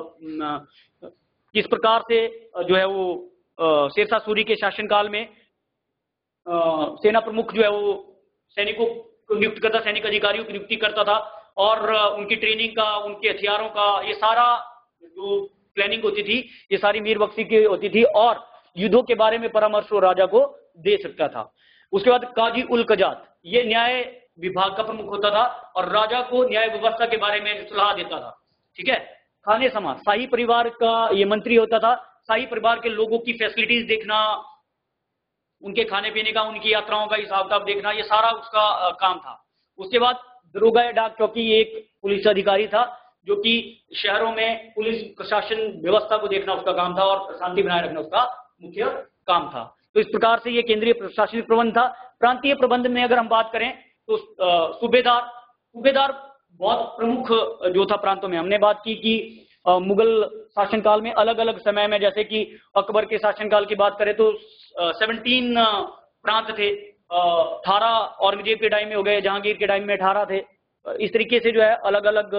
किस प्रकार से जो है वो शेरशाह सूरी के शासनकाल में सेना प्रमुख जो है वो सैनिकों को नियुक्त करता, सैनिक अधिकारियों की नियुक्ति करता था और उनकी ट्रेनिंग का, उनके हथियारों का, ये सारा जो प्लानिंग होती थी ये सारी मीर बख्शी की होती थी और युद्धों के बारे में परामर्श वो राजा को दे सकता था। उसके बाद काजी उल कजात, ये न्याय विभाग का प्रमुख होता था और राजा को न्याय व्यवस्था के बारे में सलाह देता था। ठीक है। खाने समा, शाही परिवार का ये मंत्री होता था। शाही परिवार के लोगों की फैसिलिटीज देखना, उनके खाने पीने का, उनकी यात्राओं का हिसाब किताब देखना, ये सारा उसका काम था। उसके बाद दरोगा डाक चौकी, एक पुलिस अधिकारी था जो कि शहरों में पुलिस प्रशासन व्यवस्था को देखना उसका काम था और शांति बनाए रखना उसका मुख्य काम था। तो इस प्रकार से ये केंद्रीय प्रशासनिक प्रबंध था। प्रांतीय प्रबंध में अगर हम बात करें तो सूबेदार, सूबेदार बहुत प्रमुख जो था प्रांतों में। हमने बात की कि मुगल शासनकाल में अलग अलग समय में, जैसे कि अकबर के शासनकाल की बात करें तो सेवनटीन प्रांत थे, अठारह औरंगजेब के टाइम में हो गए, जहांगीर के टाइम में अठारह थे। इस तरीके से जो है अलग अलग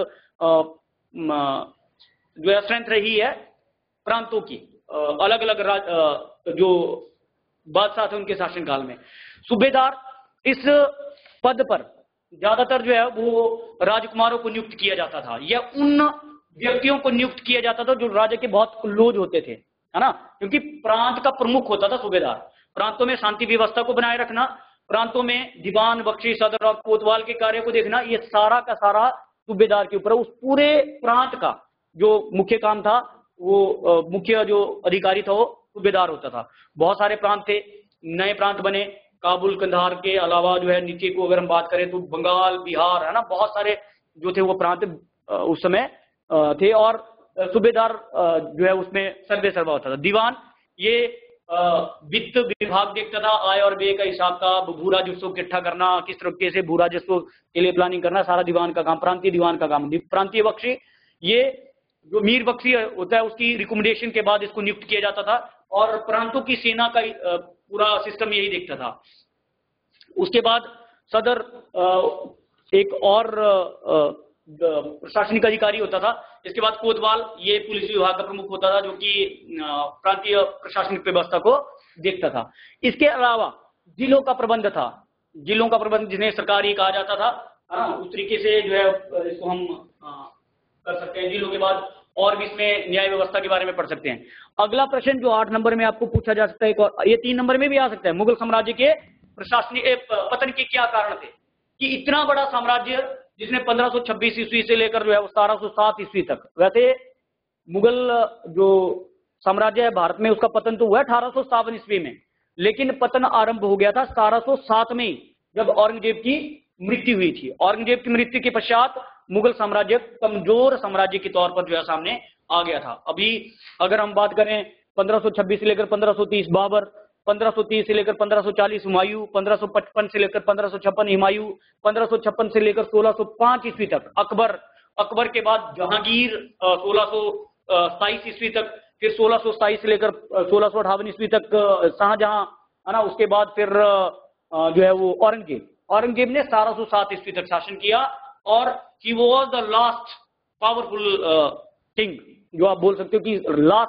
जो है स्ट्रेंथ रही है प्रांतों की, अलग अलग जो बादशाह थे उनके शासनकाल में। सूबेदार इस पद पर ज्यादातर जो है वो राजकुमारों को नियुक्त किया जाता था या उन व्यक्तियों को नियुक्त किया जाता था जो राजा के बहुत क्लोज होते थे, है ना, क्योंकि प्रांत का प्रमुख होता था सूबेदार। प्रांतों में शांति व्यवस्था को बनाए रखना, प्रांतों में दीवान, बख्शी, सदर और कोतवाल के कार्य को देखना, ये सारा का सारा सूबेदार के ऊपर। उस पूरे प्रांत का जो मुख्य काम था वो मुख्य जो अधिकारी था वो सूबेदार होता था। बहुत सारे प्रांत थे, नए प्रांत बने, काबुल, कंधार के अलावा जो है नीचे को अगर हम बात करें तो बंगाल, बिहार, है ना, बहुत सारे जो थे वो प्रांत उस समय थे और सूबेदार जो है उसमें सर्वे सर्वा होता था। दीवान ये वित्त विभाग देखता था, आय और व्यय का हिसाब का, भू राजस्व इकट्ठा करना, किस तरीके से भू राजस्व के लिए प्लानिंग करना, सारा दीवान का काम, प्रांतीय दीवान का काम। प्रांतीय बख्शी, ये जो मीर बख्शी होता है उसकी रिकमेंडेशन के बाद इसको नियुक्त किया जाता था और प्रांतों की सेना का पूरा सिस्टम यही देखता था। उसके बाद सदर एक और प्रशासनिक अधिकारी होता था। इसके बाद कोतवाल, ये पुलिस विभाग का प्रमुख होता था जो कि प्रांतीय प्रशासनिक व्यवस्था को देखता था। इसके अलावा जिलों का प्रबंध था, जिलों का प्रबंध जिन्हें सरकारी कहा जाता था, है ना, उस तरीके से जो है इसको हम कर सकते हैं। जिलों के बाद और भी इसमें न्याय व्यवस्था के बारे में पढ़ सकते हैं। अगला प्रश्न जो आठ नंबर में आपको पूछा जा सकता है, और ये तीन नंबर में भी आ सकता है, मुगल साम्राज्य के प्रशासनिक पतन के क्या कारण थे कि इतना बड़ा साम्राज्य जिसने पंद्रह सौ छब्बीस ईस्वी से लेकर जो है सतारह सौ सात ईस्वी तक, वैसे मुगल जो साम्राज्य है भारत में उसका पतन तो हुआ है अठारह सौ सत्तावन ईस्वी में, लेकिन पतन आरंभ हो गया था सतारह सौ सात में जब औरंगजेब की मृत्यु हुई थी। औरंगजेब की मृत्यु के पश्चात मुगल साम्राज्य कमजोर साम्राज्य के तौर पर जो है सामने आ गया था। अभी अगर हम बात करें पंद्रह सौ छब्बीस से लेकर पंद्रह सौ तीस बाबर, पंद्रह सौ तीस से लेकर पंद्रह सौ चालीस हुमायूं, पंद्रह सौ पचपन से लेकर पंद्रह सौ छप्पन हुमायूं, पंद्रह सौ छप्पन से लेकर सोलह सौ पांच ईस्वी तक अकबर, अकबर के बाद जहांगीर सोलह सौ सताईस ईस्वी तक, फिर सोलह सौ सताईस से लेकर सोलह सौ अठावन ईस्वी तक शाहजहां, है ना, उसके बाद फिर जो है वो औरंगजेब, औरंगजेब ने सतारह सौ सात ईस्वी तक शासन किया और he was the last powerful king, जो आप बोल सकते हो कि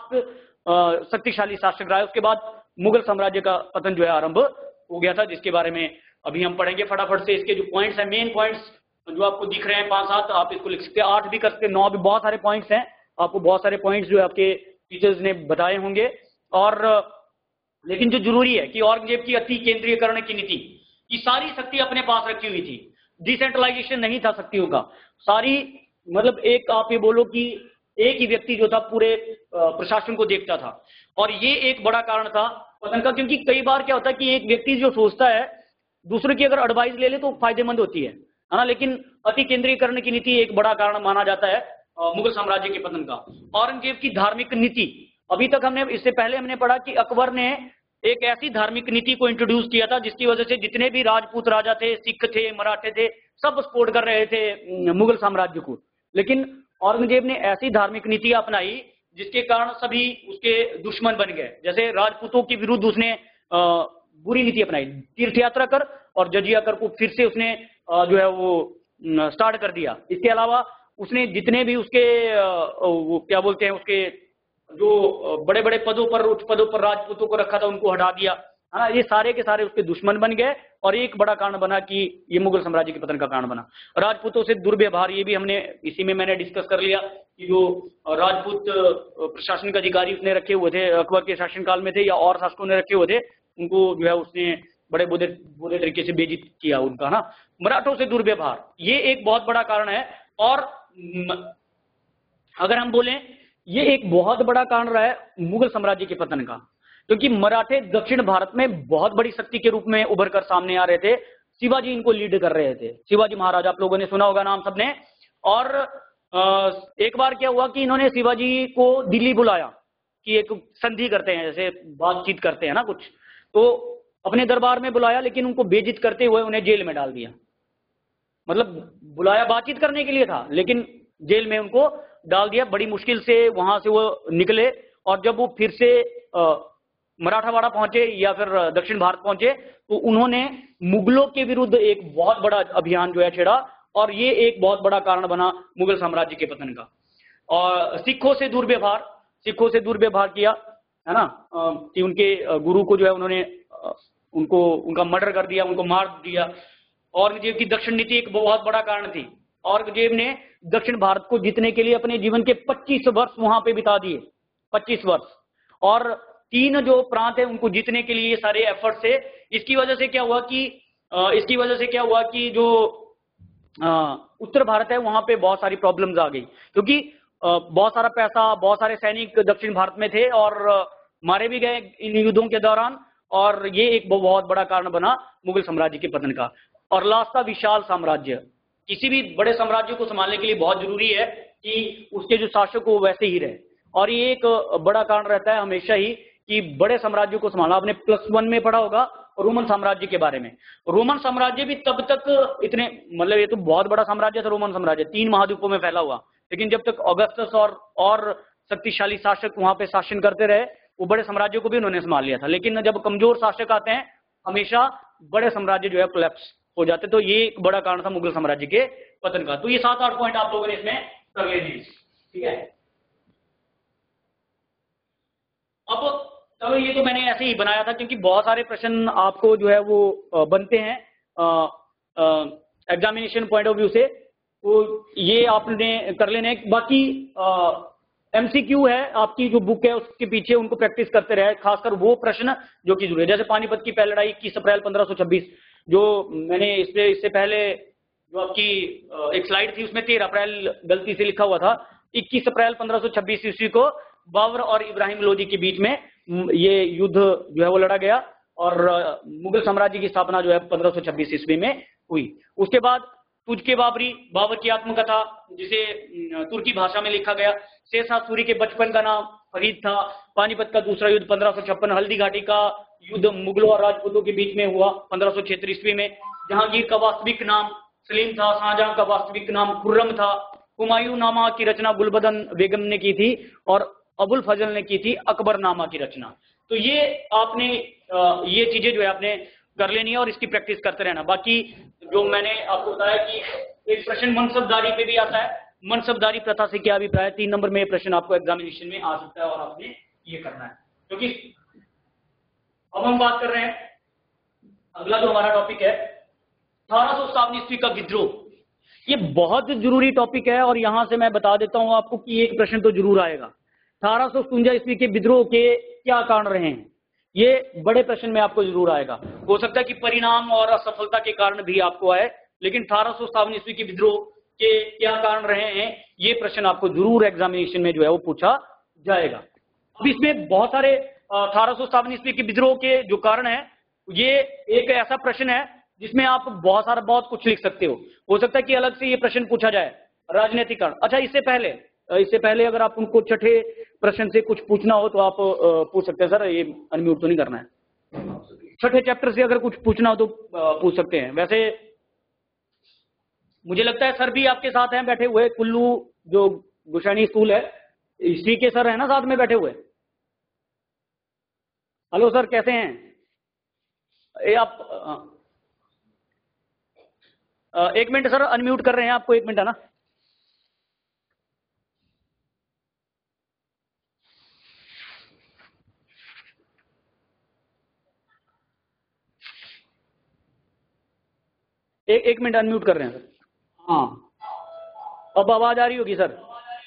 लास्ट शक्तिशाली शासक रहा है। उसके बाद मुगल साम्राज्य का पतन जो है आरंभ हो गया था, जिसके बारे में अभी हम पढ़ेंगे फटाफट से। इसके जो पॉइंट्स हैं, मेन पॉइंट्स जो आपको दिख रहे हैं पांच सात, आप इसको लिख सकते हैं, आठ भी कर सकते हैं, नौ भी, बहुत सारे पॉइंट्स हैं, आपको बहुत सारे पॉइंट्स जो आपके टीचर्स ने बताए होंगे। और लेकिन जो जरूरी है कि औरंगजेब की अति केंद्रीयकरण की नीति की सारी शक्ति अपने पास रखी हुई थी, डिसेंट्रलाइजेशन नहीं था शक्तियों का, सारी मतलब एक आप ये बोलो कि एक ही व्यक्ति जो था पूरे प्रशासन को देखता था, और ये एक बड़ा कारण था पतन का। क्योंकि कई बार क्या होता है कि एक व्यक्ति जो सोचता है दूसरे की अगर एडवाइस ले ले तो फायदेमंद होती है, है ना, लेकिन अति केंद्रीकरण की नीति एक बड़ा कारण माना जाता है मुगल साम्राज्य के पतन का। औरंगजेब की धार्मिक नीति, अभी तक हमने, इससे पहले हमने पढ़ा कि अकबर ने एक ऐसी धार्मिक नीति को इंट्रोड्यूस किया था जिसकी वजह से जितने भी राजपूत राजा थे, सिख थे, मराठे थे, सब सपोर्ट कर रहे थे मुगल साम्राज्य को। लेकिन औरंगजेब ने ऐसी धार्मिक नीति अपनाई जिसके कारण सभी उसके दुश्मन बन गए। जैसे राजपूतों के विरुद्ध उसने बुरी नीति अपनाई, तीर्थ यात्रा कर और जजिया कर को फिर से उसने जो है वो स्टार्ट कर दिया। इसके अलावा उसने जितने भी उसके वो क्या बोलते हैं उसके जो बड़े बड़े पदों पर, उच्च पदों पर राजपूतों को रखा था उनको हटा दिया, है ना, ये सारे के सारे उसके दुश्मन बन गए और एक बड़ा कारण बना कि ये मुगल साम्राज्य के पतन का कारण बना। राजपूतों से दुर्व्यवहार, ये भी हमने इसी में मैंने डिस्कस कर लिया कि जो राजपूत प्रशासनिक अधिकारी उसने रखे हुए थे अकबर के शासनकाल में थे या और शासकों ने रखे हुए थे, उनको जो है उसने बड़े बुरे बुरे तरीके से बेइज्जत किया उनका ना। मराठों से दुर्व्यवहार, ये एक बहुत बड़ा कारण है। और अगर हम बोलें ये एक बहुत बड़ा कारण रहा है मुगल साम्राज्य के पतन का, क्योंकि मराठे दक्षिण भारत में बहुत बड़ी शक्ति के रूप में उभर कर सामने आ रहे थे। शिवाजी इनको लीड कर रहे थे, शिवाजी महाराज, आप लोगों ने सुना होगा नाम सबने। और एक बार क्या हुआ कि इन्होंने शिवाजी को दिल्ली बुलाया कि एक संधि करते हैं, जैसे बातचीत करते हैं ना कुछ, तो अपने दरबार में बुलाया, लेकिन उनको बेइज्जत करते हुए उन्हें जेल में डाल दिया। मतलब बुलाया बातचीत करने के लिए था, लेकिन जेल में उनको डाल दिया। बड़ी मुश्किल से वहां से वो निकले, और जब वो फिर से मराठावाड़ा पहुंचे या फिर दक्षिण भारत पहुंचे, तो उन्होंने मुगलों के विरुद्ध एक बहुत बड़ा अभियान जो है छेड़ा, और ये एक बहुत बड़ा कारण बना मुगल साम्राज्य के पतन का। और सिखों से दुर्व्यवहार, सिखों से दुर्व्यवहार किया, है ना, कि उनके गुरु को जो है उन्होंने उनको उनका मर्डर कर दिया, उनको मार दिया। औरंगजेब की दक्षिण नीति एक बहुत बड़ा कारण थी। औरंगजेब ने दक्षिण भारत को जीतने के लिए अपने जीवन के पच्चीस वर्ष वहां पे बिता दिए, पच्चीस वर्ष, और तीन जो प्रांत है उनको जीतने के लिए सारे एफर्ट्स थे। इसकी वजह से क्या हुआ कि इसकी वजह से क्या हुआ कि जो उत्तर भारत है वहां पे बहुत सारी प्रॉब्लम्स आ गई, क्योंकि बहुत सारा पैसा, बहुत सारे सैनिक दक्षिण भारत में थे और मारे भी गए इन युद्धों के दौरान, और ये एक बहुत बड़ा कारण बना मुगल साम्राज्य के पतन का। और लास्ट था विशाल साम्राज्य। किसी भी बड़े साम्राज्य को संभालने के लिए बहुत जरूरी है कि उसके जो शासक हो वैसे ही रहे, और ये एक बड़ा कारण रहता है हमेशा ही कि बड़े साम्राज्य को संभालना। आपने प्लस वन में पढ़ा होगा रोमन साम्राज्य के बारे में। रोमन साम्राज्य भी तब तक इतने, मतलब ये तो बहुत बड़ा साम्राज्य था रोमन साम्राज्य, तीन महाद्वीपों में फैला हुआ, लेकिन जब तक ऑगस्टस और और शक्तिशाली शासक वहां पे शासन करते रहे, वो बड़े साम्राज्य को भी उन्होंने संभाल लिया था। लेकिन जब कमजोर शासक आते हैं, हमेशा बड़े साम्राज्य जो है कोलैप्स हो जाते। तो ये एक बड़ा कारण था मुगल साम्राज्य के पतन का। तो ये सात आठ पॉइंट आप लोगों ने इसमें कर लेने, ठीक है। अब चलो, ये तो मैंने ऐसे ही बनाया था क्योंकि बहुत सारे प्रश्न आपको जो है वो बनते हैं एग्जामिनेशन पॉइंट ऑफ व्यू से, तो ये आपने कर लेने। बाकी एमसीक्यू है, आपकी जो बुक है उसके पीछे उनको प्रैक्टिस करते रहे, खासकर वो प्रश्न जो कि जरूरी है। जैसे पानीपत की पहली लड़ाई इक्कीस अप्रैल पंद्रह सौ छब्बीस, जो मैंने इससे इससे पहले जो आपकी एक स्लाइड थी उसमें तेरह अप्रैल गलती से लिखा हुआ था। इक्कीस अप्रैल पंद्रह सौ छब्बीस ईस्वी को बाबर और इब्राहिम लोदी के बीच में ये युद्ध जो है वो लड़ा गया, और मुगल साम्राज्य की स्थापना जो है पंद्रह सौ छब्बीस ईस्वी में हुई। उसके बाद तुझ के बाबरी, बाबर की आत्मकथा, जिसे तुर्की भाषा में लिखा गया। शेरशाह सूरी के बचपन का नाम फरीद था। पानीपत का दूसरा युद्ध पंद्रह सौ छप्पन। हल्दी घाटी का युद्ध मुगलों और राजपूतों के बीच में हुआ पंद्रह सौ छिहत्तर ईस्वी में। जहांगीर का वास्तविक नाम सलीम था, शाहजहां का वास्तविक नाम खुर्रम था। हुमायूं नामा की रचना गुलबदन बेगम ने की थी, और अबुल फजल ने की थी अकबर नामा की रचना। तो ये आपने ये चीजें जो है आपने कर लेनी है और इसकी प्रैक्टिस करते रहना। बाकी जो मैंने आपको बताया कि एक प्रश्न मनसबदारी पे भी आता है, मनसबदारी प्रथा से क्या अभिप्राय है, तीन नंबर में प्रश्न आपको एग्जामिनेशन में आ सकता है और आपने ये करना है। क्योंकि अब हम बात कर रहे हैं, अगला जो हमारा टॉपिक है अठारह सौ सत्तावन ईस्वी का विद्रोह। ये बहुत जरूरी टॉपिक है, और यहां से मैं बता देता हूं आपको कि एक प्रश्न तो जरूर आएगा। अठारह सौ सतवंजा ईस्वी के विद्रोह के क्या कारण रहे हैं, ये बड़े प्रश्न में आपको जरूर आएगा। हो सकता है कि परिणाम और असफलता के कारण भी आपको आए, लेकिन अठारह सौ सत्तावन ईस्वी के विद्रोह के क्या कारण रहे हैं, ये प्रश्न आपको जरूर एग्जामिनेशन में जो है वो पूछा जाएगा। अब इसमें बहुत सारे अठारह सौ सत्तावन ईस्वी के विद्रोह के जो कारण है, ये एक ऐसा प्रश्न है जिसमें आप बहुत सारा बहुत कुछ लिख सकते हो। हो सकता है कि अलग से ये प्रश्न पूछा जाए, राजनीतिक कारण। अच्छा, इससे पहले इससे पहले अगर आप उनको छठे प्रश्न से कुछ पूछना हो तो आप पूछ सकते हैं। सर ये अनम्यूट तो नहीं करना है। छठे चैप्टर से अगर कुछ पूछना हो तो पूछ सकते हैं। वैसे मुझे लगता है सर भी आपके साथ हैं बैठे हुए, कुल्लू जो गुशैनी स्कूल है, इसी के सर है ना साथ में बैठे हुए। हेलो सर, कैसे हैं? ये आप एक मिनट सर, अनम्यूट कर रहे हैं आपको, एक मिनट है ना। एक एक मिनट अनम्यूट कर रहे हैं सर। हाँ अब आवाज आ रही होगी सर।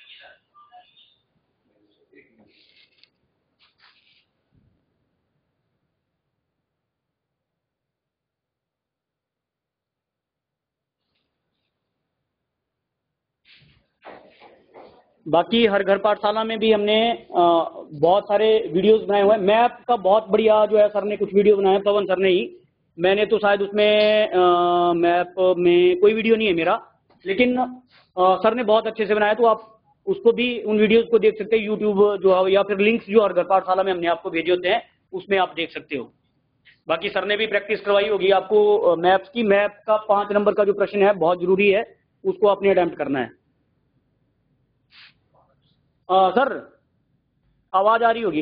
बाकी हर घर पाठशाला में भी हमने आ, बहुत सारे वीडियोस बनाए हुए हैं। मैप का बहुत बढ़िया जो है सर ने कुछ वीडियो बनाए, पवन सर ने ही। मैंने तो शायद उसमें आ, मैप में कोई वीडियो नहीं है मेरा, लेकिन आ, सर ने बहुत अच्छे से बनाया, तो आप उसको भी उन वीडियोस को देख सकते हैं यूट्यूब जो है, या फिर लिंक्स जो हर घर पाठशाला में हमने आपको भेजे होते हैं उसमें आप देख सकते हो। बाकी सर ने भी प्रैक्टिस करवाई होगी आपको मैप्स की। मैप का पांच नंबर का जो प्रश्न है बहुत जरूरी है, उसको आपने अटेम्प्ट करना है। आ, सर आवाज आ रही होगी?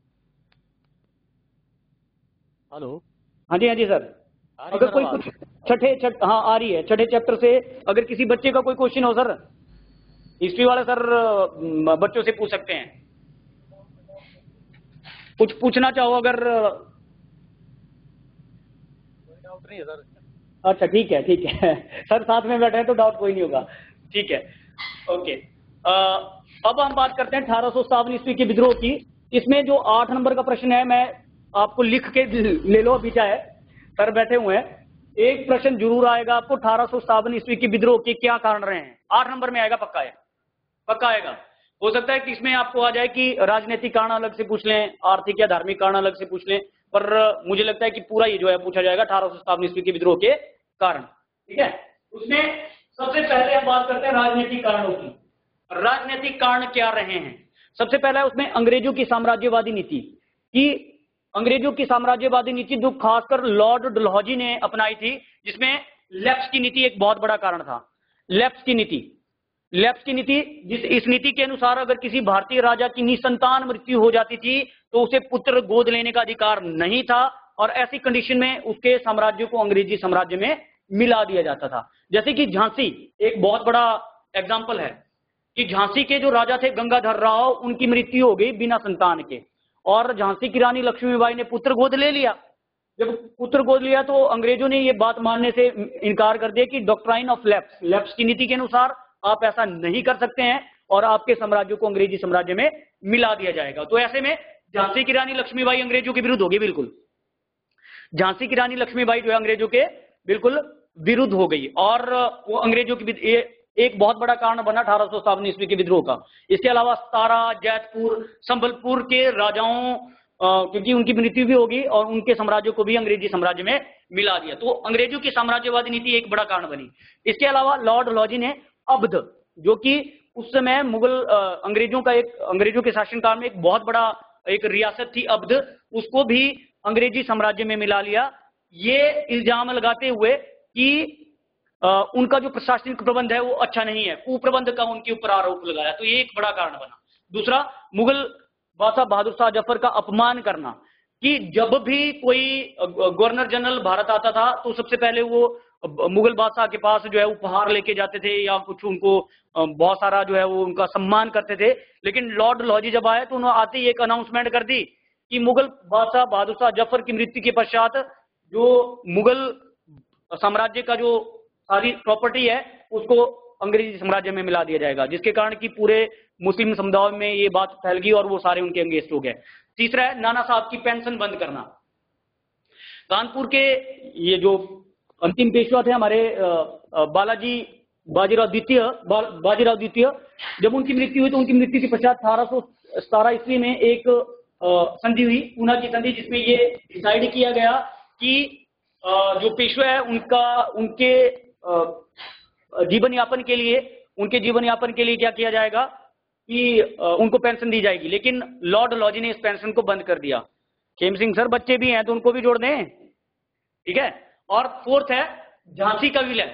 हेलो। हाँ जी हाँ जी सर। अगर कोई कुछ छठे छठ हाँ आ रही है, छठे चैप्टर से अगर किसी बच्चे का कोई क्वेश्चन हो सर, हिस्ट्री वाले सर बच्चों से पूछ सकते हैं। कुछ पूछना चाहो अगर? कोई डाउट नहीं है सर। अच्छा ठीक है ठीक है सर साथ में बैठे हैं तो डाउट कोई नहीं होगा। ठीक है ओके। आ, अब हम बात करते हैं अठारह सौ सत्तावन ईस्वी के विद्रोह की। इसमें जो आठ नंबर का प्रश्न है, मैं आपको लिख के ले लो, अभी क्या है सर बैठे हुए हैं। एक प्रश्न जरूर आएगा आपको, अठारह सौ सत्तावन ईस्वी के विद्रोह के क्या कारण रहे हैं, आठ नंबर में आएगा, पक्का है, पक्का आएगा। हो सकता है कि इसमें आपको आ जाए कि राजनीतिक कारण अलग से पूछ लें, आर्थिक या धार्मिक कारण अलग से पूछ लें, पर मुझे लगता है कि पूरा ये जो है पूछा जाएगा अठारह सौ सत्तावन ईस्वी के विद्रोह के कारण। ठीक है, उसमें सबसे पहले हम बात करते हैं राजनीतिक कारणों की। राजनीतिक कारण क्या रहे हैं? सबसे पहला है उसमें अंग्रेजों की साम्राज्यवादी नीति, कि अंग्रेजों की साम्राज्यवादी नीति जो खासकर लॉर्ड डलहौजी ने अपनाई थी, जिसमें लेफ्ट की नीति एक बहुत बड़ा कारण था। लेफ्ट की नीति लेफ्ट की नीति जिस इस नीति के अनुसार अगर किसी भारतीय राजा की निसंतान मृत्यु हो जाती थी तो उसे पुत्र गोद लेने का अधिकार नहीं था, और ऐसी कंडीशन में उसके साम्राज्य को अंग्रेजी साम्राज्य में मिला दिया जाता था। जैसे कि झांसी एक बहुत बड़ा एग्जाम्पल है कि झांसी के जो राजा थे गंगाधर राव, उनकी मृत्यु हो गई बिना संतान के, और झांसी की रानी लक्ष्मीबाई ने पुत्र गोद ले लिया। जब पुत्र गोद लिया तो अंग्रेजों ने यह बात मानने से इनकार कर दिया कि डॉक्ट्राइन ऑफ लेफ्ट लेफ्ट की नीति के अनुसार आप ऐसा नहीं कर सकते हैं और आपके साम्राज्य को अंग्रेजी साम्राज्य में मिला दिया जाएगा। तो ऐसे में झांसी की रानी लक्ष्मीबाई अंग्रेजों के विरुद्ध होगी, बिल्कुल झांसी की रानी लक्ष्मीबाई जो है अंग्रेजों के बिल्कुल विरुद्ध हो गई, और वो अंग्रेजों की एक बहुत बड़ा कारण बना अठारह सौ सत्तावन ईस्वी के विद्रोह का। इसके अलावा सतारा, जैतपुर, संबलपुर के राजाओं, क्योंकि उनकी मृत्यु भी होगी और उनके साम्राज्य को भी अंग्रेजी साम्राज्य में मिला दिया, तो अंग्रेजों की साम्राज्यवादी नीति एक बड़ा कारण बनी। इसके अलावा लॉर्ड डलहौजी ने अब्ध, जो कि उस समय मुगल अंग्रेजों का एक अंग्रेजों के शासनकाल में एक बहुत बड़ा एक रियासत थी अब्ध, उसको भी अंग्रेजी साम्राज्य में मिला लिया, ये इल्जाम लगाते हुए कि आ, उनका जो प्रशासनिक प्रबंध है वो अच्छा नहीं है, कुप्रबंध का उनके ऊपर आरोप लगाया, तो ये एक बड़ा कारण बना। दूसरा, मुगल बादशाह बहादुर शाह जफर का अपमान करना, कि जब भी कोई गवर्नर जनरल भारत आता था तो सबसे पहले वो मुगल बादशाह के पास जो है उपहार लेके जाते थे या कुछ उनको बहुत सारा जो है वो उनका सम्मान करते थे। लेकिन लॉर्ड डलहौजी जब आए तो उन्होंने आते ही एक अनाउंसमेंट कर दी कि मुगल बादशाह बहादुर शाह जफर की मृत्यु के पश्चात जो मुगल साम्राज्य का जो सारी प्रॉपर्टी है उसको अंग्रेजी साम्राज्य में मिला दिया जाएगा, जिसके कारण कि पूरे मुस्लिम समुदाय में ये बात फैल गई और वो सारे उनके अगेंस्ट हो गए। तीसरा है नाना साहब की पेंशन बंद करना। कानपुर के ये जो अंतिम पेशवा थे हमारे बालाजी बाजीराव द्वितीय बाजीराव द्वितीय, जब उनकी मृत्यु हुई तो उनकी मृत्यु के पश्चात अठारह सौ सतारह ईस्वी में एक संधि हुई, पूना की संधि, जिसमें ये डिसाइड किया गया कि जो पेशवा है उनका उनके जीवन यापन के लिए उनके जीवन यापन के लिए क्या किया जाएगा कि उनको पेंशन दी जाएगी। लेकिन लॉर्ड डलहौजी ने इस पेंशन को बंद कर दिया। खेम सिंह सर बच्चे भी हैं तो उनको भी जोड़ दें, ठीक है। और फोर्थ है झांसी का विलय।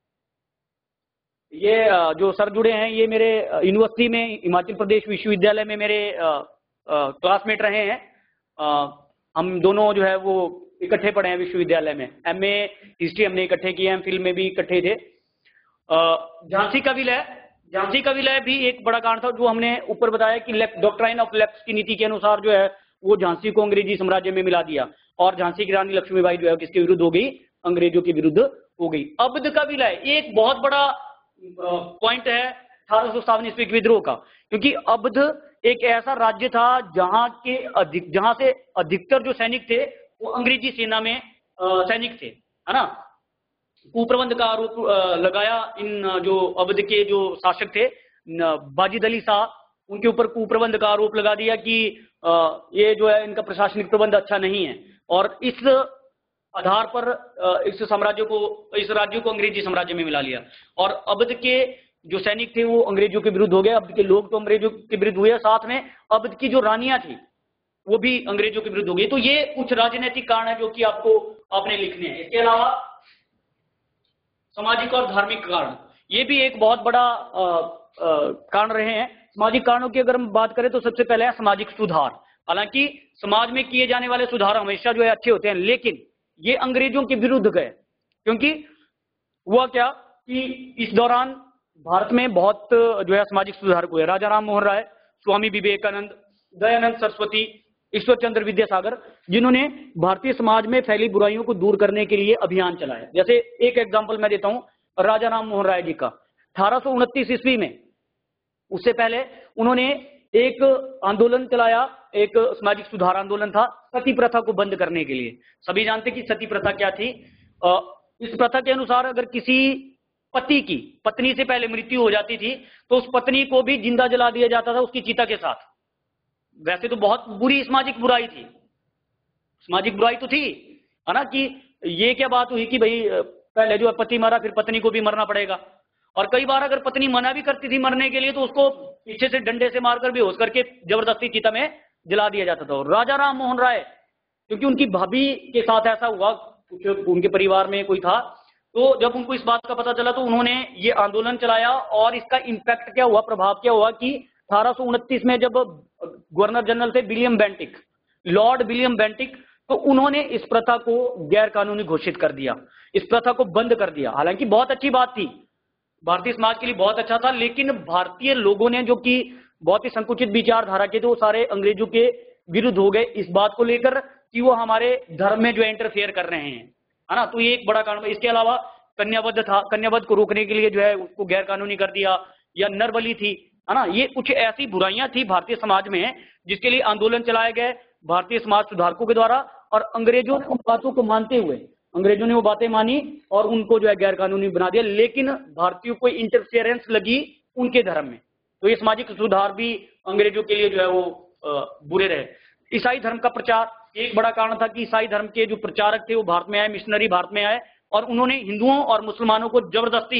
ये जो सर जुड़े हैं ये मेरे यूनिवर्सिटी में हिमाचल प्रदेश विश्वविद्यालय में मेरे क्लासमेट रहे हैं। आ, हम दोनों जो है वो इकट्ठे पढ़े हैं विश्वविद्यालय में, एमए हिस्ट्री हमने इकट्ठे किए हैं, फिल्म में भी इकट्ठे थे। झांसी का विलय झांसी का विलय भी एक बड़ा कारण था, जो हमने ऊपर बताया कि लेफ्ट डॉक्ट्राइन ऑफ लेफ्ट की नीति के अनुसार जो है वो झांसी को अंग्रेजी साम्राज्य में मिला दिया, और झांसी की रानी लक्ष्मीबाई जो है किसके विरुद्ध हो गई, अंग्रेजों के विरुद्ध हो गई। अब्द का विलय एक बहुत बड़ा पॉइंट है अठारह सौ सत्तावन ईस्वी के विद्रोह का, क्योंकि अब्द एक ऐसा राज्य था जहां के अधिक जहां से अधिकतर जो सैनिक थे वो अंग्रेजी सेना में सैनिक थे, है ना। कुप्रबंध का आरोप लगाया इन जो अवध के जो शासक थे बाजिद अली शाह, उनके ऊपर कुप्रबंध का आरोप लगा दिया कि ये जो है इनका प्रशासनिक प्रबंध अच्छा नहीं है, और इस आधार पर इस साम्राज्य को इस राज्य को अंग्रेजी साम्राज्य में मिला लिया। और अवध के जो सैनिक थे वो अंग्रेजों के विरुद्ध हो गए, अवध के लोग तो अंग्रेजों के विरुद्ध हुए, साथ में अवध की जो रानियां थी वो भी अंग्रेजों के विरुद्ध हो गई। तो ये कुछ राजनीतिक कारण है जो कि आपको आपने लिखने हैं। इसके अलावा सामाजिक और धार्मिक कारण, ये भी एक बहुत बड़ा आ, आ, कारण रहे हैं। सामाजिक कारणों की अगर हम बात करें तो सबसे पहले है सामाजिक सुधार। हालांकि समाज में किए जाने वाले सुधार हमेशा जो है अच्छे होते हैं, लेकिन ये अंग्रेजों के विरुद्ध गए, क्योंकि हुआ क्या कि इस दौरान भारत में बहुत जो है सामाजिक सुधार हुए। राजा राम मोहन राय, स्वामी विवेकानंद, दयानंद सरस्वती, ईश्वर चंद्र विद्यासागर, जिन्होंने भारतीय समाज में फैली बुराइयों को दूर करने के लिए अभियान चलाया। जैसे एक एग्जांपल मैं देता हूं राजा राम मोहन राय जी का। अठारह सौ उनतीस ईस्वी में, उससे पहले उन्होंने एक आंदोलन चलाया, एक सामाजिक सुधार आंदोलन था सती प्रथा को बंद करने के लिए। सभी जानते कि सती प्रथा क्या थी। इस प्रथा के अनुसार अगर किसी पति की पत्नी से पहले मृत्यु हो जाती थी तो उस पत्नी को भी जिंदा जला दिया जाता था उसकी चिता के साथ। वैसे तो बहुत बुरी सामाजिक बुराई थी, सामाजिक बुराई तो थी, है ना, कि ये क्या बात हुई कि भाई पहले जो पति मरा फिर पत्नी को भी मरना पड़ेगा। और कई बार अगर पत्नी मना भी करती थी मरने के लिए तो उसको पीछे से डंडे से मारकर बेहोश करके जबरदस्ती चिता में जला दिया जाता था। और राजा राम मोहन राय, क्योंकि उनकी भाभी के साथ ऐसा हुआ, कुछ उनके परिवार में कोई था, तो जब उनको इस बात का पता चला तो उन्होंने ये आंदोलन चलाया। और इसका इम्पैक्ट क्या हुआ, प्रभाव क्या हुआ कि अठारह सौ उनतीस में जब गवर्नर जनरल थे William Bentinck, lord William Bentinck, तो उन्होंने इस प्रथा को गैर कानूनी घोषित कर दिया, इस प्रथा को बंद कर दिया। हालांकि बहुत अच्छी बात थी, भारतीय समाज के लिए बहुत अच्छा था, लेकिन भारतीय लोगों ने जो कि बहुत ही संकुचित विचारधारा के थे वो सारे अंग्रेजों के विरुद्ध हो गए इस बात को लेकर कि वो हमारे धर्म में जो इंटरफेयर कर रहे हैं, है ना। तो ये एक बड़ा कारण। इसके अलावा कन्यावध था, कन्यावध को रोकने के लिए जो है उसको गैर कानूनी कर दिया, या नरबली थी, है ना। ये कुछ ऐसी बुराइयां थी भारतीय समाज में जिसके लिए आंदोलन चलाए गए भारतीय समाज सुधारकों के द्वारा, और अंग्रेजों ने उन बातों को मानते हुए अंग्रेजों ने वो बातें मानी और उनको जो है गैर कानूनी बना दिया। लेकिन भारतीयों को इंटरफेरेंस लगी उनके धर्म में, तो ये सामाजिक सुधार भी अंग्रेजों के लिए जो है वो बुरे रहे। ईसाई धर्म का प्रचार एक बड़ा कारण था कि ईसाई धर्म के जो प्रचारक थे वो भारत में आए, मिशनरी भारत में आए, और उन्होंने हिंदुओं और मुसलमानों को जबरदस्ती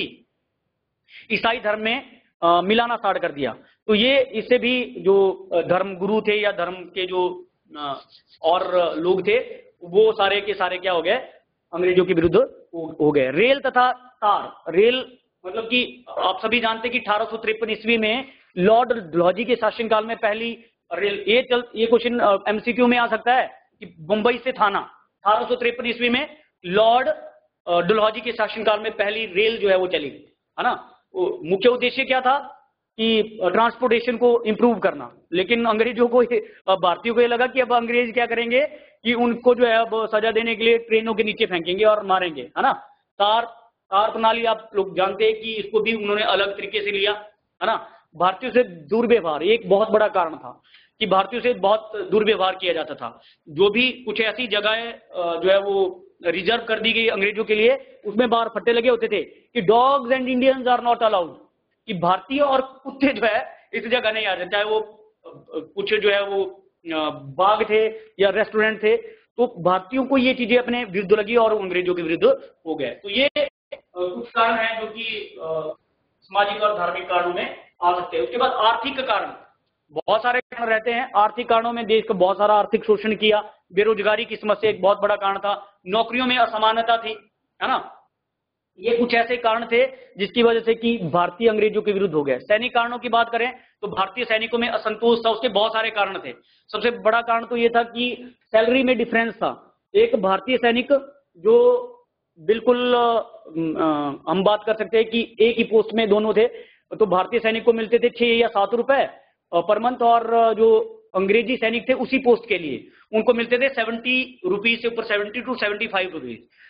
ईसाई धर्म में आ, मिलाना स्टार्ट कर दिया। तो ये इससे भी जो धर्म गुरु थे या धर्म के जो आ, और लोग थे वो सारे के सारे क्या हो गए, अंग्रेजों के विरुद्ध हो, हो गए। रेल तथा तार, रेल मतलब कि आप सभी जानते कि अठारह सौ तिरपन ईस्वी में लॉर्ड डलहौजी के शासनकाल में पहली रेल, ये चल ये क्वेश्चन एमसीक्यू में आ सकता है कि मुंबई से थाना, अठारह सौ तिरपन ईस्वी में लॉर्ड डलहौजी के शासनकाल में पहली रेल जो है वो चली, है ना। मुख्य उद्देश्य क्या था कि ट्रांसपोर्टेशन को इंप्रूव करना, लेकिन अंग्रेजों को, भारतीयों को ये लगा कि अब अंग्रेज क्या करेंगे कि उनको जो है अब सजा देने के लिए ट्रेनों के नीचे फेंकेंगे और मारेंगे, है ना। तार तार प्रणाली आप लोग जानते हैं कि इसको भी उन्होंने अलग तरीके से लिया, है ना। भारतीयों से दुर्व्यवहार एक बहुत बड़ा कारण था कि भारतीयों से बहुत दुर्व्यवहार किया जाता था। जो भी कुछ ऐसी जगहें जो है वो रिजर्व कर दी गई अंग्रेजों के लिए, उसमें बाहर फट्टे लगे होते थे कि dogs and Indians are not allowed, कि भारतीय और कुत्ते जो है इस जगह नहीं आ रहे, चाहे वो कुछ जो है वो बाग थे या रेस्टोरेंट थे। तो भारतीयों को ये चीजें अपने विरुद्ध लगी और अंग्रेजों के विरुद्ध हो गए। तो ये कुछ कारण है जो कि सामाजिक और धार्मिक कारणों में आ सकते हैं। उसके बाद आर्थिक कारण, बहुत सारे कारण रहते हैं। आर्थिक कारणों में देश का बहुत सारा आर्थिक शोषण किया, बेरोजगारी की समस्या एक बहुत बड़ा कारण था, नौकरियों में असमानता थी, है ना। ये कुछ ऐसे कारण थे जिसकी वजह से कि भारतीय अंग्रेजों के विरुद्ध हो गए। सैनिक कारणों की बात करें तो भारतीय सैनिकों में असंतोष था, उसके बहुत सारे कारण थे। सबसे बड़ा कारण तो ये था कि सैलरी में डिफरेंस था। एक भारतीय सैनिक जो बिल्कुल आ, हम बात कर सकते हैं कि एक ही पोस्ट में दोनों थे, तो भारतीय सैनिक को मिलते थे छह या सात रुपए पर मंथ, और जो अंग्रेजी सैनिक थे उसी पोस्ट के लिए उनको मिलते थे सेवेंटी रुपीज से ऊपर, seventy to seventy five rupees.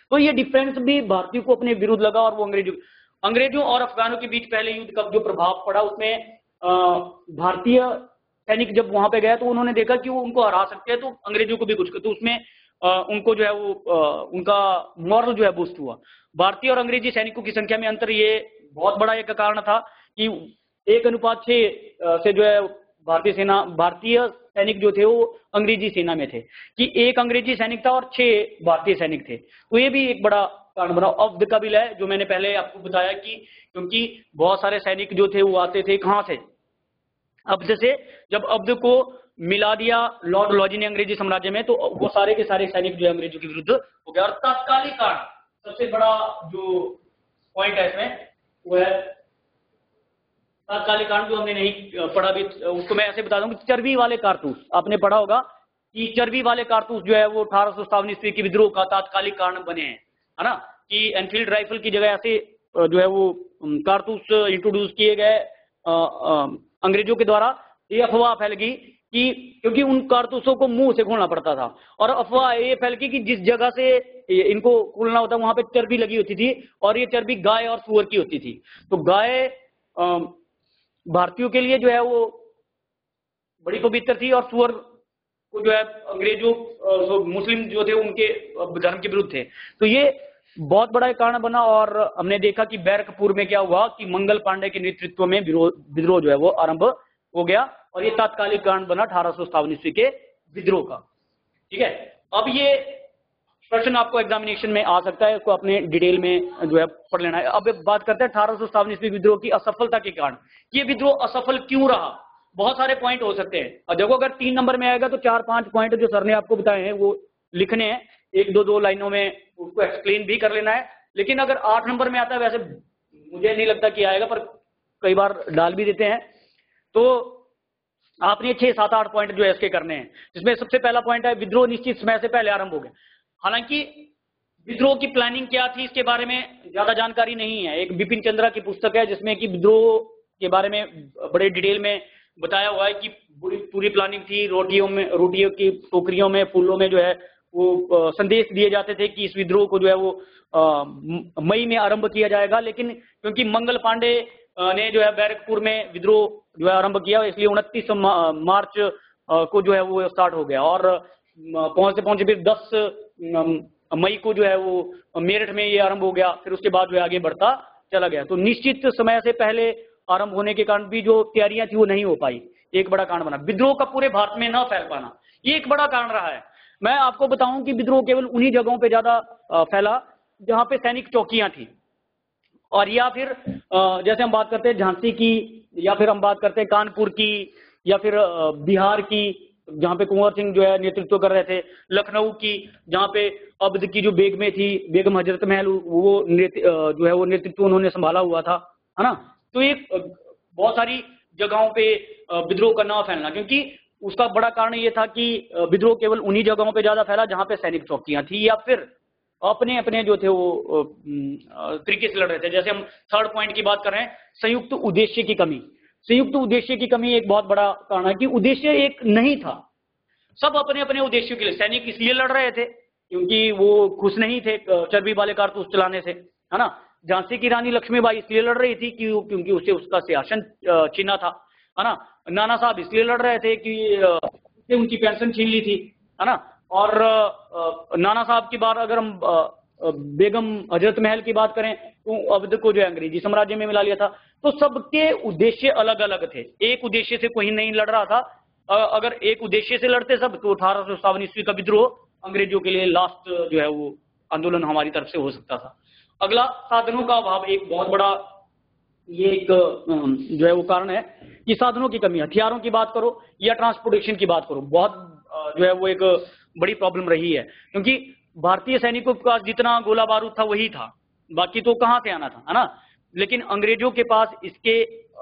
तो ये डिफरेंस भी भारतीयों को अपने विरुद्ध लगा और वो अंग्रेजों अंग्रेजों और अफगानों के बीच पहले युद्ध का जो प्रभाव पड़ा उसमें भारतीय सैनिक जब वहां पे गए तो उन्होंने देखा कि वो उनको हरा सकते हैं, तो अंग्रेजों को भी कुछ, तो उसमें आ, उनको जो है वो आ, उनका मॉरल जो है बूस्ट हुआ। भारतीय और अंग्रेजी सैनिकों की संख्या में अंतर ये बहुत बड़ा एक कारण था कि एक अनुपात छह से जो है भारतीय सेना भारतीय सैनिक जो थे वो अंग्रेजी सेना में थे, कि एक अंग्रेजी सैनिक था और छह भारतीय सैनिक थे। तो ये भी एक बड़ा कारण बना। अब्द कबीला है जो मैंने पहले आपको बताया कि क्योंकि बहुत सारे सैनिक जो थे वो आते थे कहां से, अब्द से। जब अब्द को मिला दिया लॉर्ड लॉजी ने अंग्रेजी साम्राज्य में, तो वो सारे के सारे सैनिक जो है अंग्रेजों के विरुद्ध हो गया। और तात्कालिक कारण सबसे बड़ा जो पॉइंट है इसमें वो है तात्कालिक कारण, जो हमने नहीं पढ़ा भी उसको मैं ऐसे बता दूं कि चर्बी वाले कारतूस, आपने पढ़ा होगा कि चर्बी वाले कारतूस जो है वो अठारह सौ सत्तावन ईस्वी के विद्रोह का तात्कालिक कारण बने हैं, है ना, कि एनफील्ड राइफल की जगह ऐसे जो है वो कारतूस इंट्रोड्यूस किए गए अंग्रेजों के द्वारा। ये अफवाह फैल गई कि क्योंकि उन कारतूसों को मुंह से खोलना पड़ता था, और अफवाह ये फैल गई कि जिस जगह से इनको खोलना होता वहां पे चर्बी लगी होती थी, और ये चर्बी गाय और सुअर की होती थी। तो गाय भारतीयों के लिए जो है वो बड़ी पवित्र थी, और सुअर को जो है अंग्रेजों मुस्लिम जो थे उनके धर्म के विरुद्ध थे। तो ये बहुत बड़ा एक कारण बना। और हमने देखा कि बैरकपुर में क्या हुआ कि मंगल पांडे के नेतृत्व में विद्रोह जो है वो आरंभ हो गया, और ये तात्कालिक कारण बना अठारह सौ सत्तावन ईस्वी के विद्रोह का। ठीक है, अब ये प्रश्न आपको एग्जामिनेशन में आ सकता है, इसको अपने डिटेल में जो है पढ़ लेना है। अब बात करते हैं अठारह सौ सत्तावन ईस्वी विद्रोह की असफलता के कारण। ये विद्रोह असफल क्यों रहा? बहुत सारे पॉइंट हो सकते हैं, और देखो अगर तीन नंबर में आएगा तो चार पांच पॉइंट जो सर ने आपको बताए हैं वो लिखने हैं, एक दो दो लाइनों में उसको एक्सप्लेन भी कर लेना है। लेकिन अगर आठ नंबर में आता है, वैसे मुझे नहीं लगता कि आएगा, पर कई बार डाल भी देते हैं, तो आपने छह सात आठ पॉइंट जो है इसके करने हैं। जिसमें सबसे पहला पॉइंट है विद्रोह निश्चित समय से पहले आरंभ हो गया। हालांकि विद्रोह की प्लानिंग क्या थी इसके बारे में ज्यादा जानकारी नहीं है। एक बिपिन चंद्रा की पुस्तक है जिसमें कि विद्रोह के बारे में बड़े डिटेल में बताया हुआ है कि पूरी पूरी प्लानिंग थी। रोटियों में रोटियों की टोकरियों में फूलों में जो है वो संदेश दिए जाते थे कि इस विद्रोह को जो है वो मई में आरंभ किया जाएगा। लेकिन क्योंकि मंगल पांडे ने जो है बैरकपुर में विद्रोह जो है आरंभ किया, इसलिए उनतीस मार्च को जो है वो स्टार्ट हो गया, और पहुंचते पहुंचे फिर दस मई को जो है वो मेरठ में ये आरंभ हो गया। फिर उसके बाद जो है आगे बढ़ता चला गया। तो निश्चित समय से पहले आरंभ होने के कारण भी जो तैयारियां थी वो नहीं हो पाई, एक बड़ा कारण बना। विद्रोह का पूरे भारत में न फैल पाना, ये एक बड़ा कारण रहा है। मैं आपको बताऊं कि विद्रोह केवल उन्हीं जगहों पे ज्यादा फैला जहां पे सैनिक चौकियां थी, और या फिर जैसे हम बात करते हैं झांसी की, या फिर हम बात करते हैं कानपुर की, या फिर बिहार की जहां पे कुंवर सिंह जो है नेतृत्व कर रहे थे, लखनऊ की जहां पे अब्द की जो बेगमें थी, बेगम हजरत महल, वो जो है वो नेतृत्व उन्होंने संभाला हुआ था, है ना। तो ये बहुत सारी जगहों पे विद्रोह का ना फैलना, क्योंकि उसका बड़ा कारण ये था कि विद्रोह केवल उन्हीं जगहों पे ज्यादा फैला जहां पे सैनिक चौकियां थी, या फिर अपने अपने जो थे वो तरीके से लड़ रहे थे। जैसे हम थर्ड पॉइंट की बात कर रहे हैं, संयुक्त उद्देश्य की कमी। संयुक्त उद्देश्य की कमी एक बहुत बड़ा कारण है कि उद्देश्य एक नहीं था, सब अपने अपने उद्देश्यों के लिए। सैनिक इसलिए लड़ रहे थे क्योंकि वो खुश नहीं थे चर्बी वाले कारतूस चलाने से, है ना। झांसी की रानी लक्ष्मीबाई इसलिए लड़ रही थी कि क्योंकि उसे उसका सिंहासन छीना था, है ना। नाना साहब इसलिए लड़ रहे थे कि उनकी पेंशन छीन ली थी, है ना। और नाना साहब की बात अगर हम बेगम हजरत महल की बात करें तो अवध को जो है अंग्रेजी साम्राज्य में मिला लिया था। तो सबके उद्देश्य अलग अलग थे, एक उद्देश्य से कोई नहीं लड़ रहा था। अगर एक उद्देश्य से लड़ते सब तो अठारह सौ सत्तावन ईस्वी का विद्रोह अंग्रेजों के लिए लास्ट जो है वो आंदोलन हमारी तरफ से हो सकता था। अगला, साधनों का अभाव एक बहुत बड़ा ये एक जो है वो कारण है कि साधनों की कमी। हथियारों की बात करो या ट्रांसपोर्टेशन की बात करो, बहुत जो है वो एक बड़ी प्रॉब्लम रही है, क्योंकि भारतीय सैनिकों के पास जितना गोला बारूद था वही था, बाकी तो कहां से आना था, है ना। लेकिन अंग्रेजों के पास इसके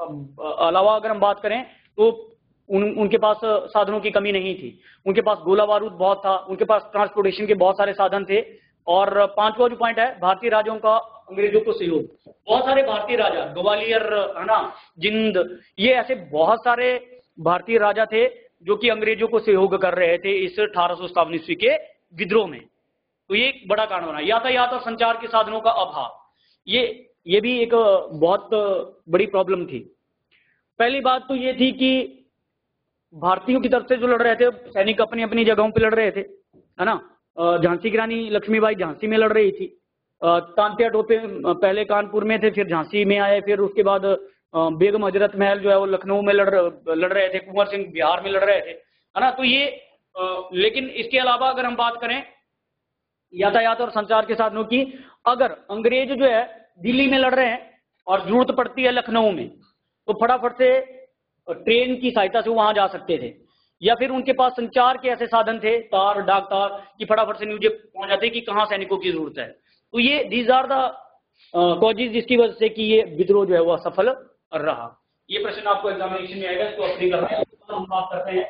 अलावा अगर हम बात करें तो उन, उनके पास साधनों की कमी नहीं थी। उनके पास गोला बारूद बहुत था, उनके पास ट्रांसपोर्टेशन के बहुत सारे साधन थे। और पांचवा जो पॉइंट है, भारतीय राजाओं का अंग्रेजों को सहयोग। बहुत सारे भारतीय राजा, ग्वालियर, है ना, जिंद, ये ऐसे बहुत सारे भारतीय राजा थे जो कि अंग्रेजों को सहयोग कर रहे थे इस अठारह सौ सत्तावन ईस्वी के विद्रोह में। तो ये एक बड़ा कारण बना। यातायात और संचार के साधनों का अभाव, ये ये भी एक बहुत बड़ी प्रॉब्लम थी। पहली बात तो ये थी कि भारतीयों की तरफ से जो लड़ रहे थे सैनिक अपनी अपनी जगहों पे लड़ रहे थे, है ना। झांसी की रानी लक्ष्मीबाई झांसी में लड़ रही थी, तांत्या टोपे पहले कानपुर में थे, फिर झांसी में आए, फिर उसके बाद बेगम हजरत महल जो है वो लखनऊ में लड़ लड़ रहे थे, कुंवर सिंह बिहार में लड़ रहे थे, है ना। तो ये लेकिन इसके अलावा अगर हम बात करें यातायात और संचार के साधनों की, अगर अंग्रेज जो है दिल्ली में लड़ रहे हैं और जरूरत पड़ती है लखनऊ में, तो फटाफट से ट्रेन की सहायता से वहां जा सकते थे, या फिर उनके पास संचार के ऐसे साधन थे, तार, डाक तार, कि फटाफट से न्यूज पहुंच जाते कि कहां सैनिकों की जरूरत है। तो ये दीज आर द कॉजेज जिसकी वजह से कि ये विद्रोह जो है वो असफल रहा। ये प्रश्न आपको एग्जामिनेशन में आएगा, इसको अपनी करना है। हम बात करते हैं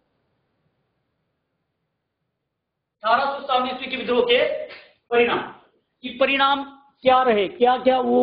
अठारह सौ सत्तावन ईस्वी के विद्रोह के परिणाम कि परिणाम क्या रहे, क्या क्या वो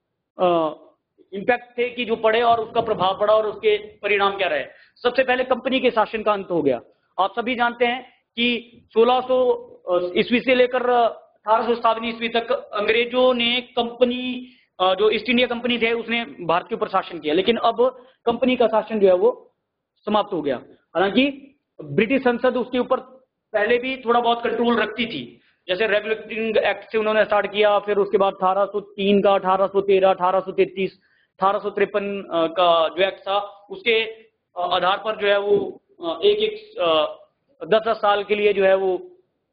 इंपैक्ट थे कि जो पड़े और उसका प्रभाव पड़ा और उसके परिणाम क्या रहे। सबसे पहले कंपनी के शासन का अंत हो गया। आप सभी जानते हैं कि सोलह सौ ईस्वी से लेकर अठारह सौ सत्तावन ईस्वी तक अंग्रेजों ने कंपनी, जो ईस्ट इंडिया कंपनी थे उसने भारत के ऊपर शासन किया, लेकिन अब कंपनी का शासन जो है वो समाप्त हो गया। हालांकि ब्रिटिश संसद उसके ऊपर पहले भी थोड़ा बहुत कंट्रोल रखती थी, जैसे रेगुलेटिंग एक्ट से उन्होंने स्टार्ट किया, फिर उसके बाद अठारह सौ तीन का, अठारह सौ तेरह, अठारह सौ तैंतीस, अठारह सौ तिरपन का जो एक्ट था उसके आधार पर जो है वो एक एक दस दस साल के लिए जो है वो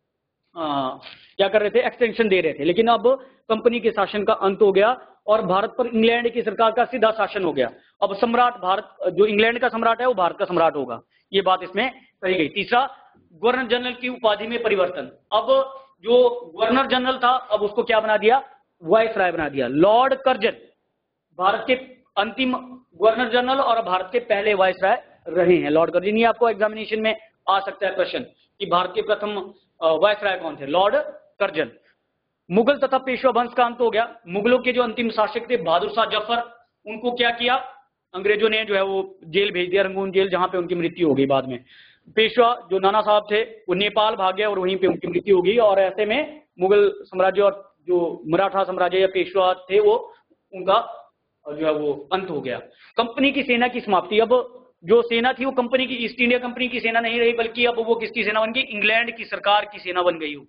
आ, क्या कर रहे थे, एक्सटेंशन दे रहे थे। लेकिन अब कंपनी के शासन का अंत हो गया और भारत पर इंग्लैंड की सरकार का सीधा शासन हो गया। अब सम्राट भारत, जो इंग्लैंड का सम्राट है वो भारत का सम्राट होगा, ये बात इसमें कही गई। तीसरा, गवर्नर जनरल की उपाधि में परिवर्तन। अब जो गवर्नर जनरल था अब उसको क्या बना दिया, वाइसराय बना दिया। लॉर्ड कर्जन भारत के अंतिम गवर्नर जनरल और भारत के पहले वाइसराय रहे हैं, लॉर्ड कर्जन। ये आपको एग्जामिनेशन में आ सकता है प्रश्न कि भारत के प्रथम वाइसराय कौन थे, लॉर्ड कर्जन। मुगल तथा पेशवा वंश का अंत हो गया। मुगलों के जो अंतिम शासक थे बहादुर शाह जफर, उनको क्या किया, अंग्रेजों ने जो है वो जेल भेज दिया, रंगून जेल, जहां पे उनकी मृत्यु हो गई बाद में। पेशवा जो नाना साहब थे वो नेपाल भाग गए और वहीं पे उनकी मृत्यु हो गई, और ऐसे में मुगल साम्राज्य और जो मराठा साम्राज्य या पेशवा थे वो उनका जो है वो अंत हो गया। कंपनी की सेना की समाप्ति। अब जो सेना थी वो कंपनी की, ईस्ट इंडिया कंपनी की सेना नहीं रही, बल्कि अब वो किसकी सेना बन गई, इंग्लैंड की सरकार की सेना बन गई,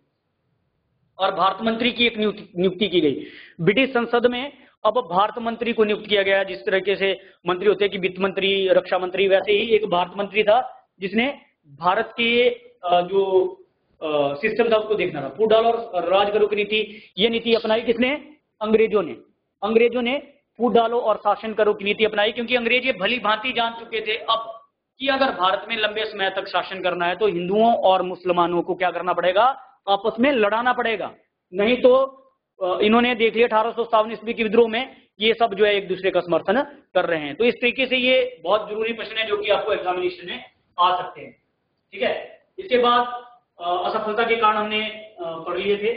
और भारत मंत्री की एक नियुक्ति की गई। ब्रिटिश संसद में अब भारत मंत्री को नियुक्त किया गया। जिस तरीके से मंत्री होते हैं कि वित्त मंत्री, रक्षा मंत्री, वैसे ही एक भारत मंत्री था जिसने भारत के जो सिस्टम था उसको देखना था। फूट डालो और राज करो की नीति, ये नीति अपनाई किसने, अंग्रेजों ने। अंग्रेजों ने फूट डालो और शासन करो की नीति अपनाई, क्योंकि अंग्रेज ये भली भांति जान चुके थे अब कि अगर भारत में लंबे समय तक शासन करना है तो हिंदुओं और मुसलमानों को क्या करना पड़ेगा, आपस में लड़ाना पड़ेगा। नहीं तो इन्होंने देख लिया अठारह सौ सत्तावन ईस्वी के विद्रोह में ये सब जो है एक दूसरे का समर्थन कर रहे हैं। तो इस तरीके से ये बहुत जरूरी प्रश्न है जो कि आपको एग्जामिनेशन में आ सकते हैं, ठीक है। इसके बाद असफलता के कारण हमने पढ़ लिए थे।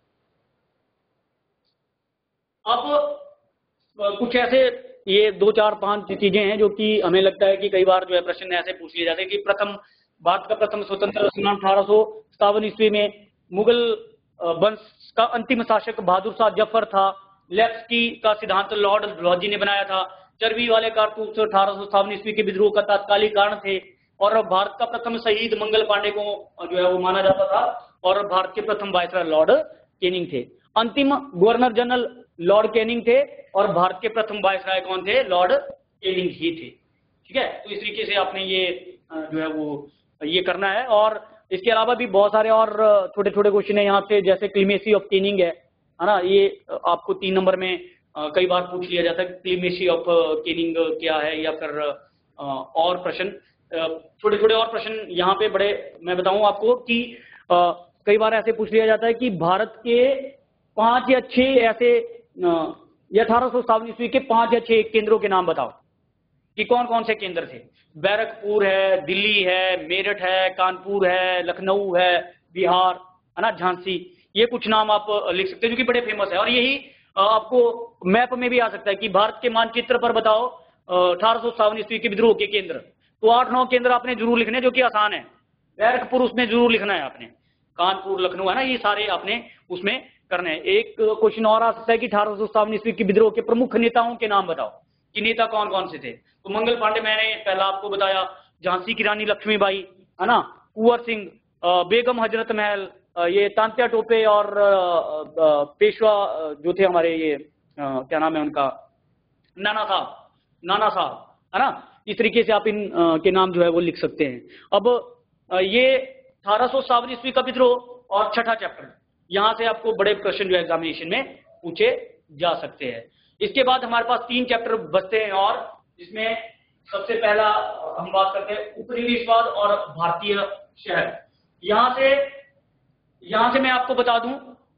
अब कुछ ऐसे ये दो चार पांच चीजें हैं जो कि हमें लगता है कि कई बार जो है प्रश्न ऐसे पूछ लिए जाते हैं कि प्रथम भारत का प्रथम स्वतंत्र संग्राम अठारह सौ सत्तावन ईस्वी में मुगल वंश का अंतिम शासक बहादुर शाह जफर था। लेफ्ट की का सिद्धांत लॉर्ड डलहौजी ने बनाया था। चर्बी वाले कारतूस अठारह सौ सत्तावन ईस्वी के विद्रोह का तात्कालिक कारण थे, और भारत का प्रथम शहीद मंगल पांडे को जो है वो माना जाता था, और भारत के प्रथम वायसराय लॉर्ड कैनिंग थे। अंतिम गवर्नर जनरल लॉर्ड कैनिंग थे, और भारत के प्रथम वायसराय कौन थे, लॉर्ड कैनिंग ही थे, ठीक है। तो इस तरीके से आपने ये जो है वो ये करना है। और इसके अलावा भी बहुत सारे और छोटे छोटे क्वेश्चन है यहाँ से, जैसे क्लीमेसी ऑफ कैनिंग है है ना, ये आपको तीन नंबर में कई बार पूछ लिया जाता है, क्लीमेसी ऑफ कैनिंग क्या है, या फिर और प्रश्न, छोटे छोटे और प्रश्न यहाँ पे बड़े, मैं बताऊं आपको कि कई बार ऐसे पूछ लिया जाता है कि भारत के पांच या छह ऐसे या अठारह सौ सत्तावन ईस्वी के पांच या छह केंद्रों के नाम बताओ कि कौन कौन से केंद्र थे। बैरकपुर है, दिल्ली है, मेरठ है, कानपुर है, लखनऊ है, बिहार है ना, झांसी, ये कुछ नाम आप लिख सकते हैं जो कि बड़े फेमस है। और यही आपको मैप में भी आ सकता है कि भारत के मानचित्र पर बताओ अठारह सौ सत्तावन ईस्वी के विद्रोह के केंद्र, तो आठ नौ केंद्र आपने जरूर लिखने जो कि आसान है। बैरकपुर उसमें जरूर लिखना है आपने, कानपुर, लखनऊ, है ना, ये सारे आपने उसमें करने हैं। एक क्वेश्चन और आ सकता है कि अठारह सौ सत्तावन ईस्वी के विद्रोह के प्रमुख नेताओं के नाम बताओ कि नेता कौन कौन से थे। तो मंगल पांडे मैंने पहला आपको बताया, झांसी की रानी लक्ष्मीबाई, है ना, कुंवर सिंह, बेगम हजरत महल, ये तांत्या टोपे और पेशवा जो थे हमारे, ये क्या नाम है उनका, नाना साहब, नाना साहब, है ना। इस तरीके से आप इन के नाम जो है वो लिख सकते हैं। अब ये अठारह सौ सत्तावन ईस्वी का विद्रोह और छठा चैप्टर, यहां से आपको बड़े प्रश्न जो एग्जामिनेशन में पूछे जा सकते हैं। इसके बाद हमारे पास तीन चैप्टर बचते हैं और जिसमें सबसे पहला हम बात करते हैं उपनिवेशवाद और भारतीय शहर। यहां से यहां से मैं आपको बता दूं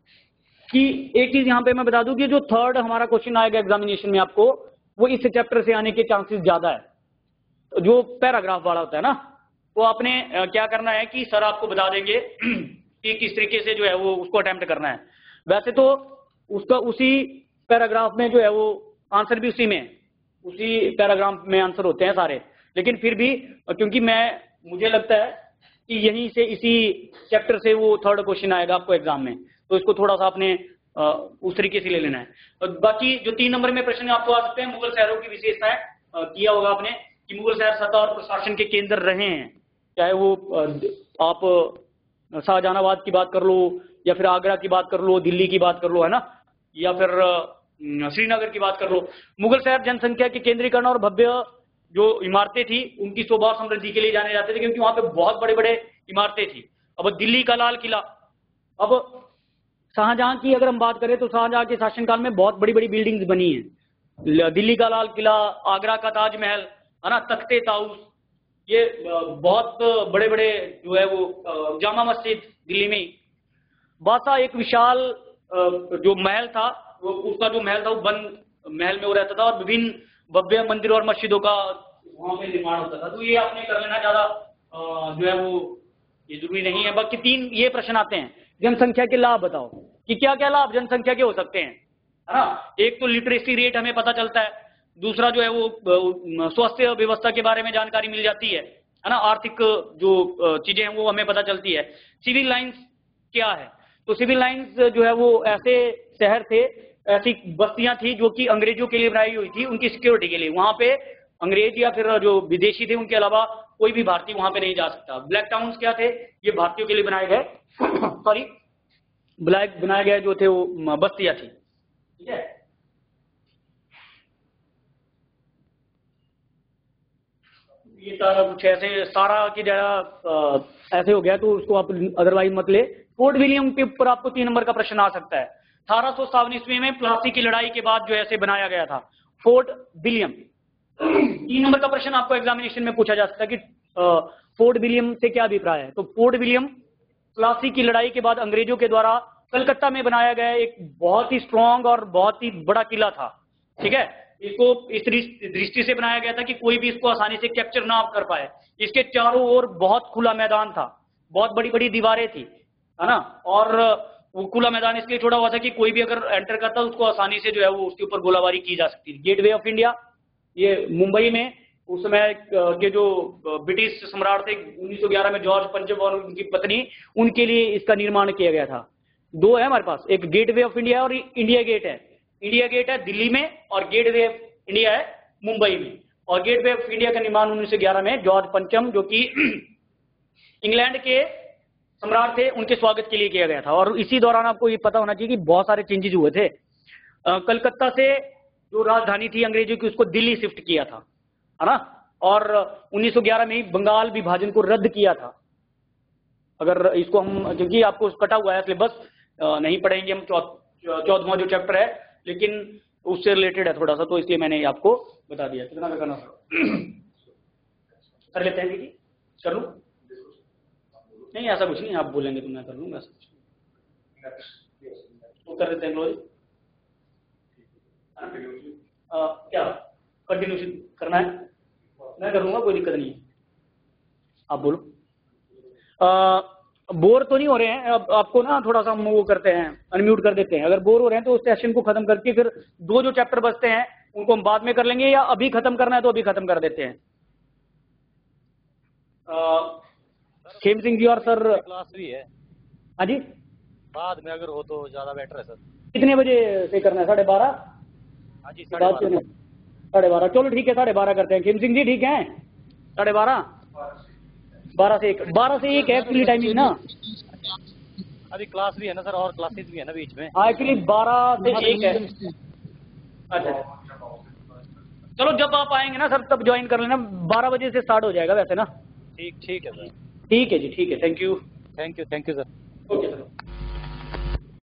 कि एक चीज यहां पे मैं बता दूं कि जो थर्ड हमारा क्वेश्चन आएगा एग्जामिनेशन में आपको, वो इस चैप्टर से आने के चांसेस ज्यादा है, जो पैराग्राफ वाला होता है ना। तो आपने क्या करना है कि सर आपको बता देंगे कि किस तरीके से जो है वो उसको अटेम्प्ट करना है। वैसे तो उसका उसी पैराग्राफ में जो है वो आंसर भी उसी में उसी पैराग्राफ में आंसर होते हैं सारे, लेकिन फिर भी क्योंकि मैं मुझे लगता है कि यहीं से इसी चैप्टर से वो थर्ड क्वेश्चन आएगा आपको एग्जाम में, तो इसको थोड़ा सा आपने उस तरीके से ले लेना है। और बाकी जो तीन नंबर में प्रश्न आपको आ सकते हैं, मुगल शहरों की विशेषताएं किया होगा आपने कि मुगल शहर सत्ता और प्रशासन के केंद्र रहे हैं, चाहे वो आप शाहजहानाबाद की बात कर लो या फिर आगरा की बात कर लो, दिल्ली की बात कर लो, है ना, या फिर श्रीनगर की बात कर लो। मुगल शहर जनसंख्या के केंद्रीकरण और भव्य जो इमारतें थी उनकी शोभा और समृद्धि के लिए जाने जाते थे, क्योंकि वहां पे बहुत बड़े बड़े इमारतें थी। अब दिल्ली का लाल किला, अब शाहजहां की अगर हम बात करें तो शाहजहां के शासनकाल में बहुत बड़ी बड़ी बिल्डिंग्स बनी है। दिल्ली का लाल किला, आगरा का ताजमहल, है ना, तख्ते ताउस, ये बहुत बड़े बड़े जो है वो, जामा मस्जिद दिल्ली में। बादशाह एक विशाल जो महल था, वो उसका जो महल था वो बंद महल में वो रहता था और विभिन्न भव्य मंदिरों और मस्जिदों का वहां पे निर्माण होता था। तो ये आपने कर लेना, ज्यादा जो है वो ये जरूरी नहीं है। बाकी तीन ये प्रश्न आते हैं, जनसंख्या के लाभ बताओ कि क्या क्या लाभ जनसंख्या के हो सकते हैं, है ना। एक तो लिटरेसी रेट हमें पता चलता है, दूसरा जो है वो स्वास्थ्य व्यवस्था के बारे में जानकारी मिल जाती है, है ना, आर्थिक जो चीजें हैं वो हमें पता चलती है। सिविल लाइंस क्या है, तो सिविल लाइंस जो है वो ऐसे शहर थे, ऐसी बस्तियां थी जो कि अंग्रेजों के लिए बनाई हुई थी, उनकी सिक्योरिटी के लिए। वहां पे अंग्रेज या फिर जो विदेशी थे उनके अलावा कोई भी भारतीय वहां पे नहीं जा सकता। ब्लैक टाउन्स क्या थे, ये भारतीयों के लिए बनाए गए सॉरी ब्लैक बनाए गए जो थे वो बस्तियां थी, ठीक है। ये सारा कुछ ऐसे सारा की जगह ऐसे हो गया, तो उसको आप अदरवाइज मत ले। फोर्ट विलियम के ऊपर आपको तीन नंबर का प्रश्न आ सकता है। अठारह सौ सत्तावन ईस्वी में प्लासी की लड़ाई के बाद जो ऐसे बनाया गया था फोर्ट विलियम। तीन नंबर का प्रश्न आपको एग्जामिनेशन में पूछा जा सकता है कि फोर्ट विलियम से क्या अभिप्राय है। तो फोर्ट विलियम प्लासी की लड़ाई के बाद अंग्रेजों के द्वारा कलकत्ता में बनाया गया एक बहुत ही स्ट्रॉन्ग और बहुत ही बड़ा किला था, ठीक है। इसको इस दृष्टि से बनाया गया था कि कोई भी इसको आसानी से कैप्चर ना कर पाए। इसके चारों ओर बहुत खुला मैदान था, बहुत बड़ी बड़ी दीवारें थी, है ना, और वो खुला मैदान इसलिए छोड़ा हुआ था कि कोई भी अगर एंटर करता उसको आसानी से जो है वो उसके ऊपर गोलाबारी की जा सकती थी। गेटवे ऑफ इंडिया, ये मुंबई में उस समय के जो ब्रिटिश सम्राट थे उन्नीस सौ ग्यारह में जॉर्ज पंचम और उनकी पत्नी, उनके लिए इसका निर्माण किया गया था। दो है हमारे पास, एक गेटवे ऑफ इंडिया और इंडिया गेट है। इंडिया गेट है दिल्ली में और गेटवे ऑफ इंडिया है मुंबई में। और गेटवे ऑफ इंडिया का निर्माण उन्नीस सौ ग्यारह में जॉर्ज पंचम जो कि इंग्लैंड के सम्राट थे उनके स्वागत के लिए किया गया था। और इसी दौरान आपको ये पता होना चाहिए कि बहुत सारे चेंजेस हुए थे। कलकत्ता से जो राजधानी थी अंग्रेजों की उसको दिल्ली शिफ्ट किया था, है ना, और उन्नीस सौ ग्यारह में ही बंगाल विभाजन को रद्द किया था। अगर इसको हम, क्योंकि आपको कटा हुआ है सिलेबस, नहीं पढ़ेंगे हम, चौदहवां जो चैप्टर है, लेकिन उससे रिलेटेड है थोड़ा सा, तो इसलिए मैंने आपको बता दिया। कितना का करना कर लेते हैं दीदी, चलो नहीं ऐसा कुछ नहीं, आप बोलेंगे तो मैं कर लूंगा, ऐसा कुछ तो कर लेते हैं क्लोज। क्या कंटिन्यूशन करना है, मैं करूंगा, कोई दिक्कत नहीं है, आप बोलो। आ, बोर तो नहीं हो रहे हैं अब आपको ना, थोड़ा सा हम वो करते हैं, अनम्यूट कर देते हैं। अगर बोर हो रहे हैं तो उस सेशन को खत्म करके फिर दो जो चैप्टर बचते हैं उनको हम बाद में कर लेंगे, या अभी खत्म करना है तो अभी खत्म कर देते हैं। खेम सिंह जी और सर क्लास भी है, हाँ जी, बाद में अगर हो तो ज़्यादा बेटर है सर। कितने बजे से करना है? साढ़े बारह? हाँ जी साढ़े बात बारह। साढ़े बारह, चलो ठीक है, साढ़े बारह करते हैं। खिम सिंह जी ठीक है, साढ़े बारह, बारह से एक, बारह से एक है एक्चुअली टाइमिंग ना। अभी क्लास भी है ना सर, और क्लासेस भी है ना बीच में। हाँ एक्चुअली बारह से एक है। अच्छा, चलो जब आप आएंगे ना सर तब ज्वाइन कर लेना, बारह बजे से स्टार्ट हो जाएगा वैसे ना। ठीक ठीक है सर। ठीक है जी, ठीक है, thank you. Thank you thank you sir. Okay sir.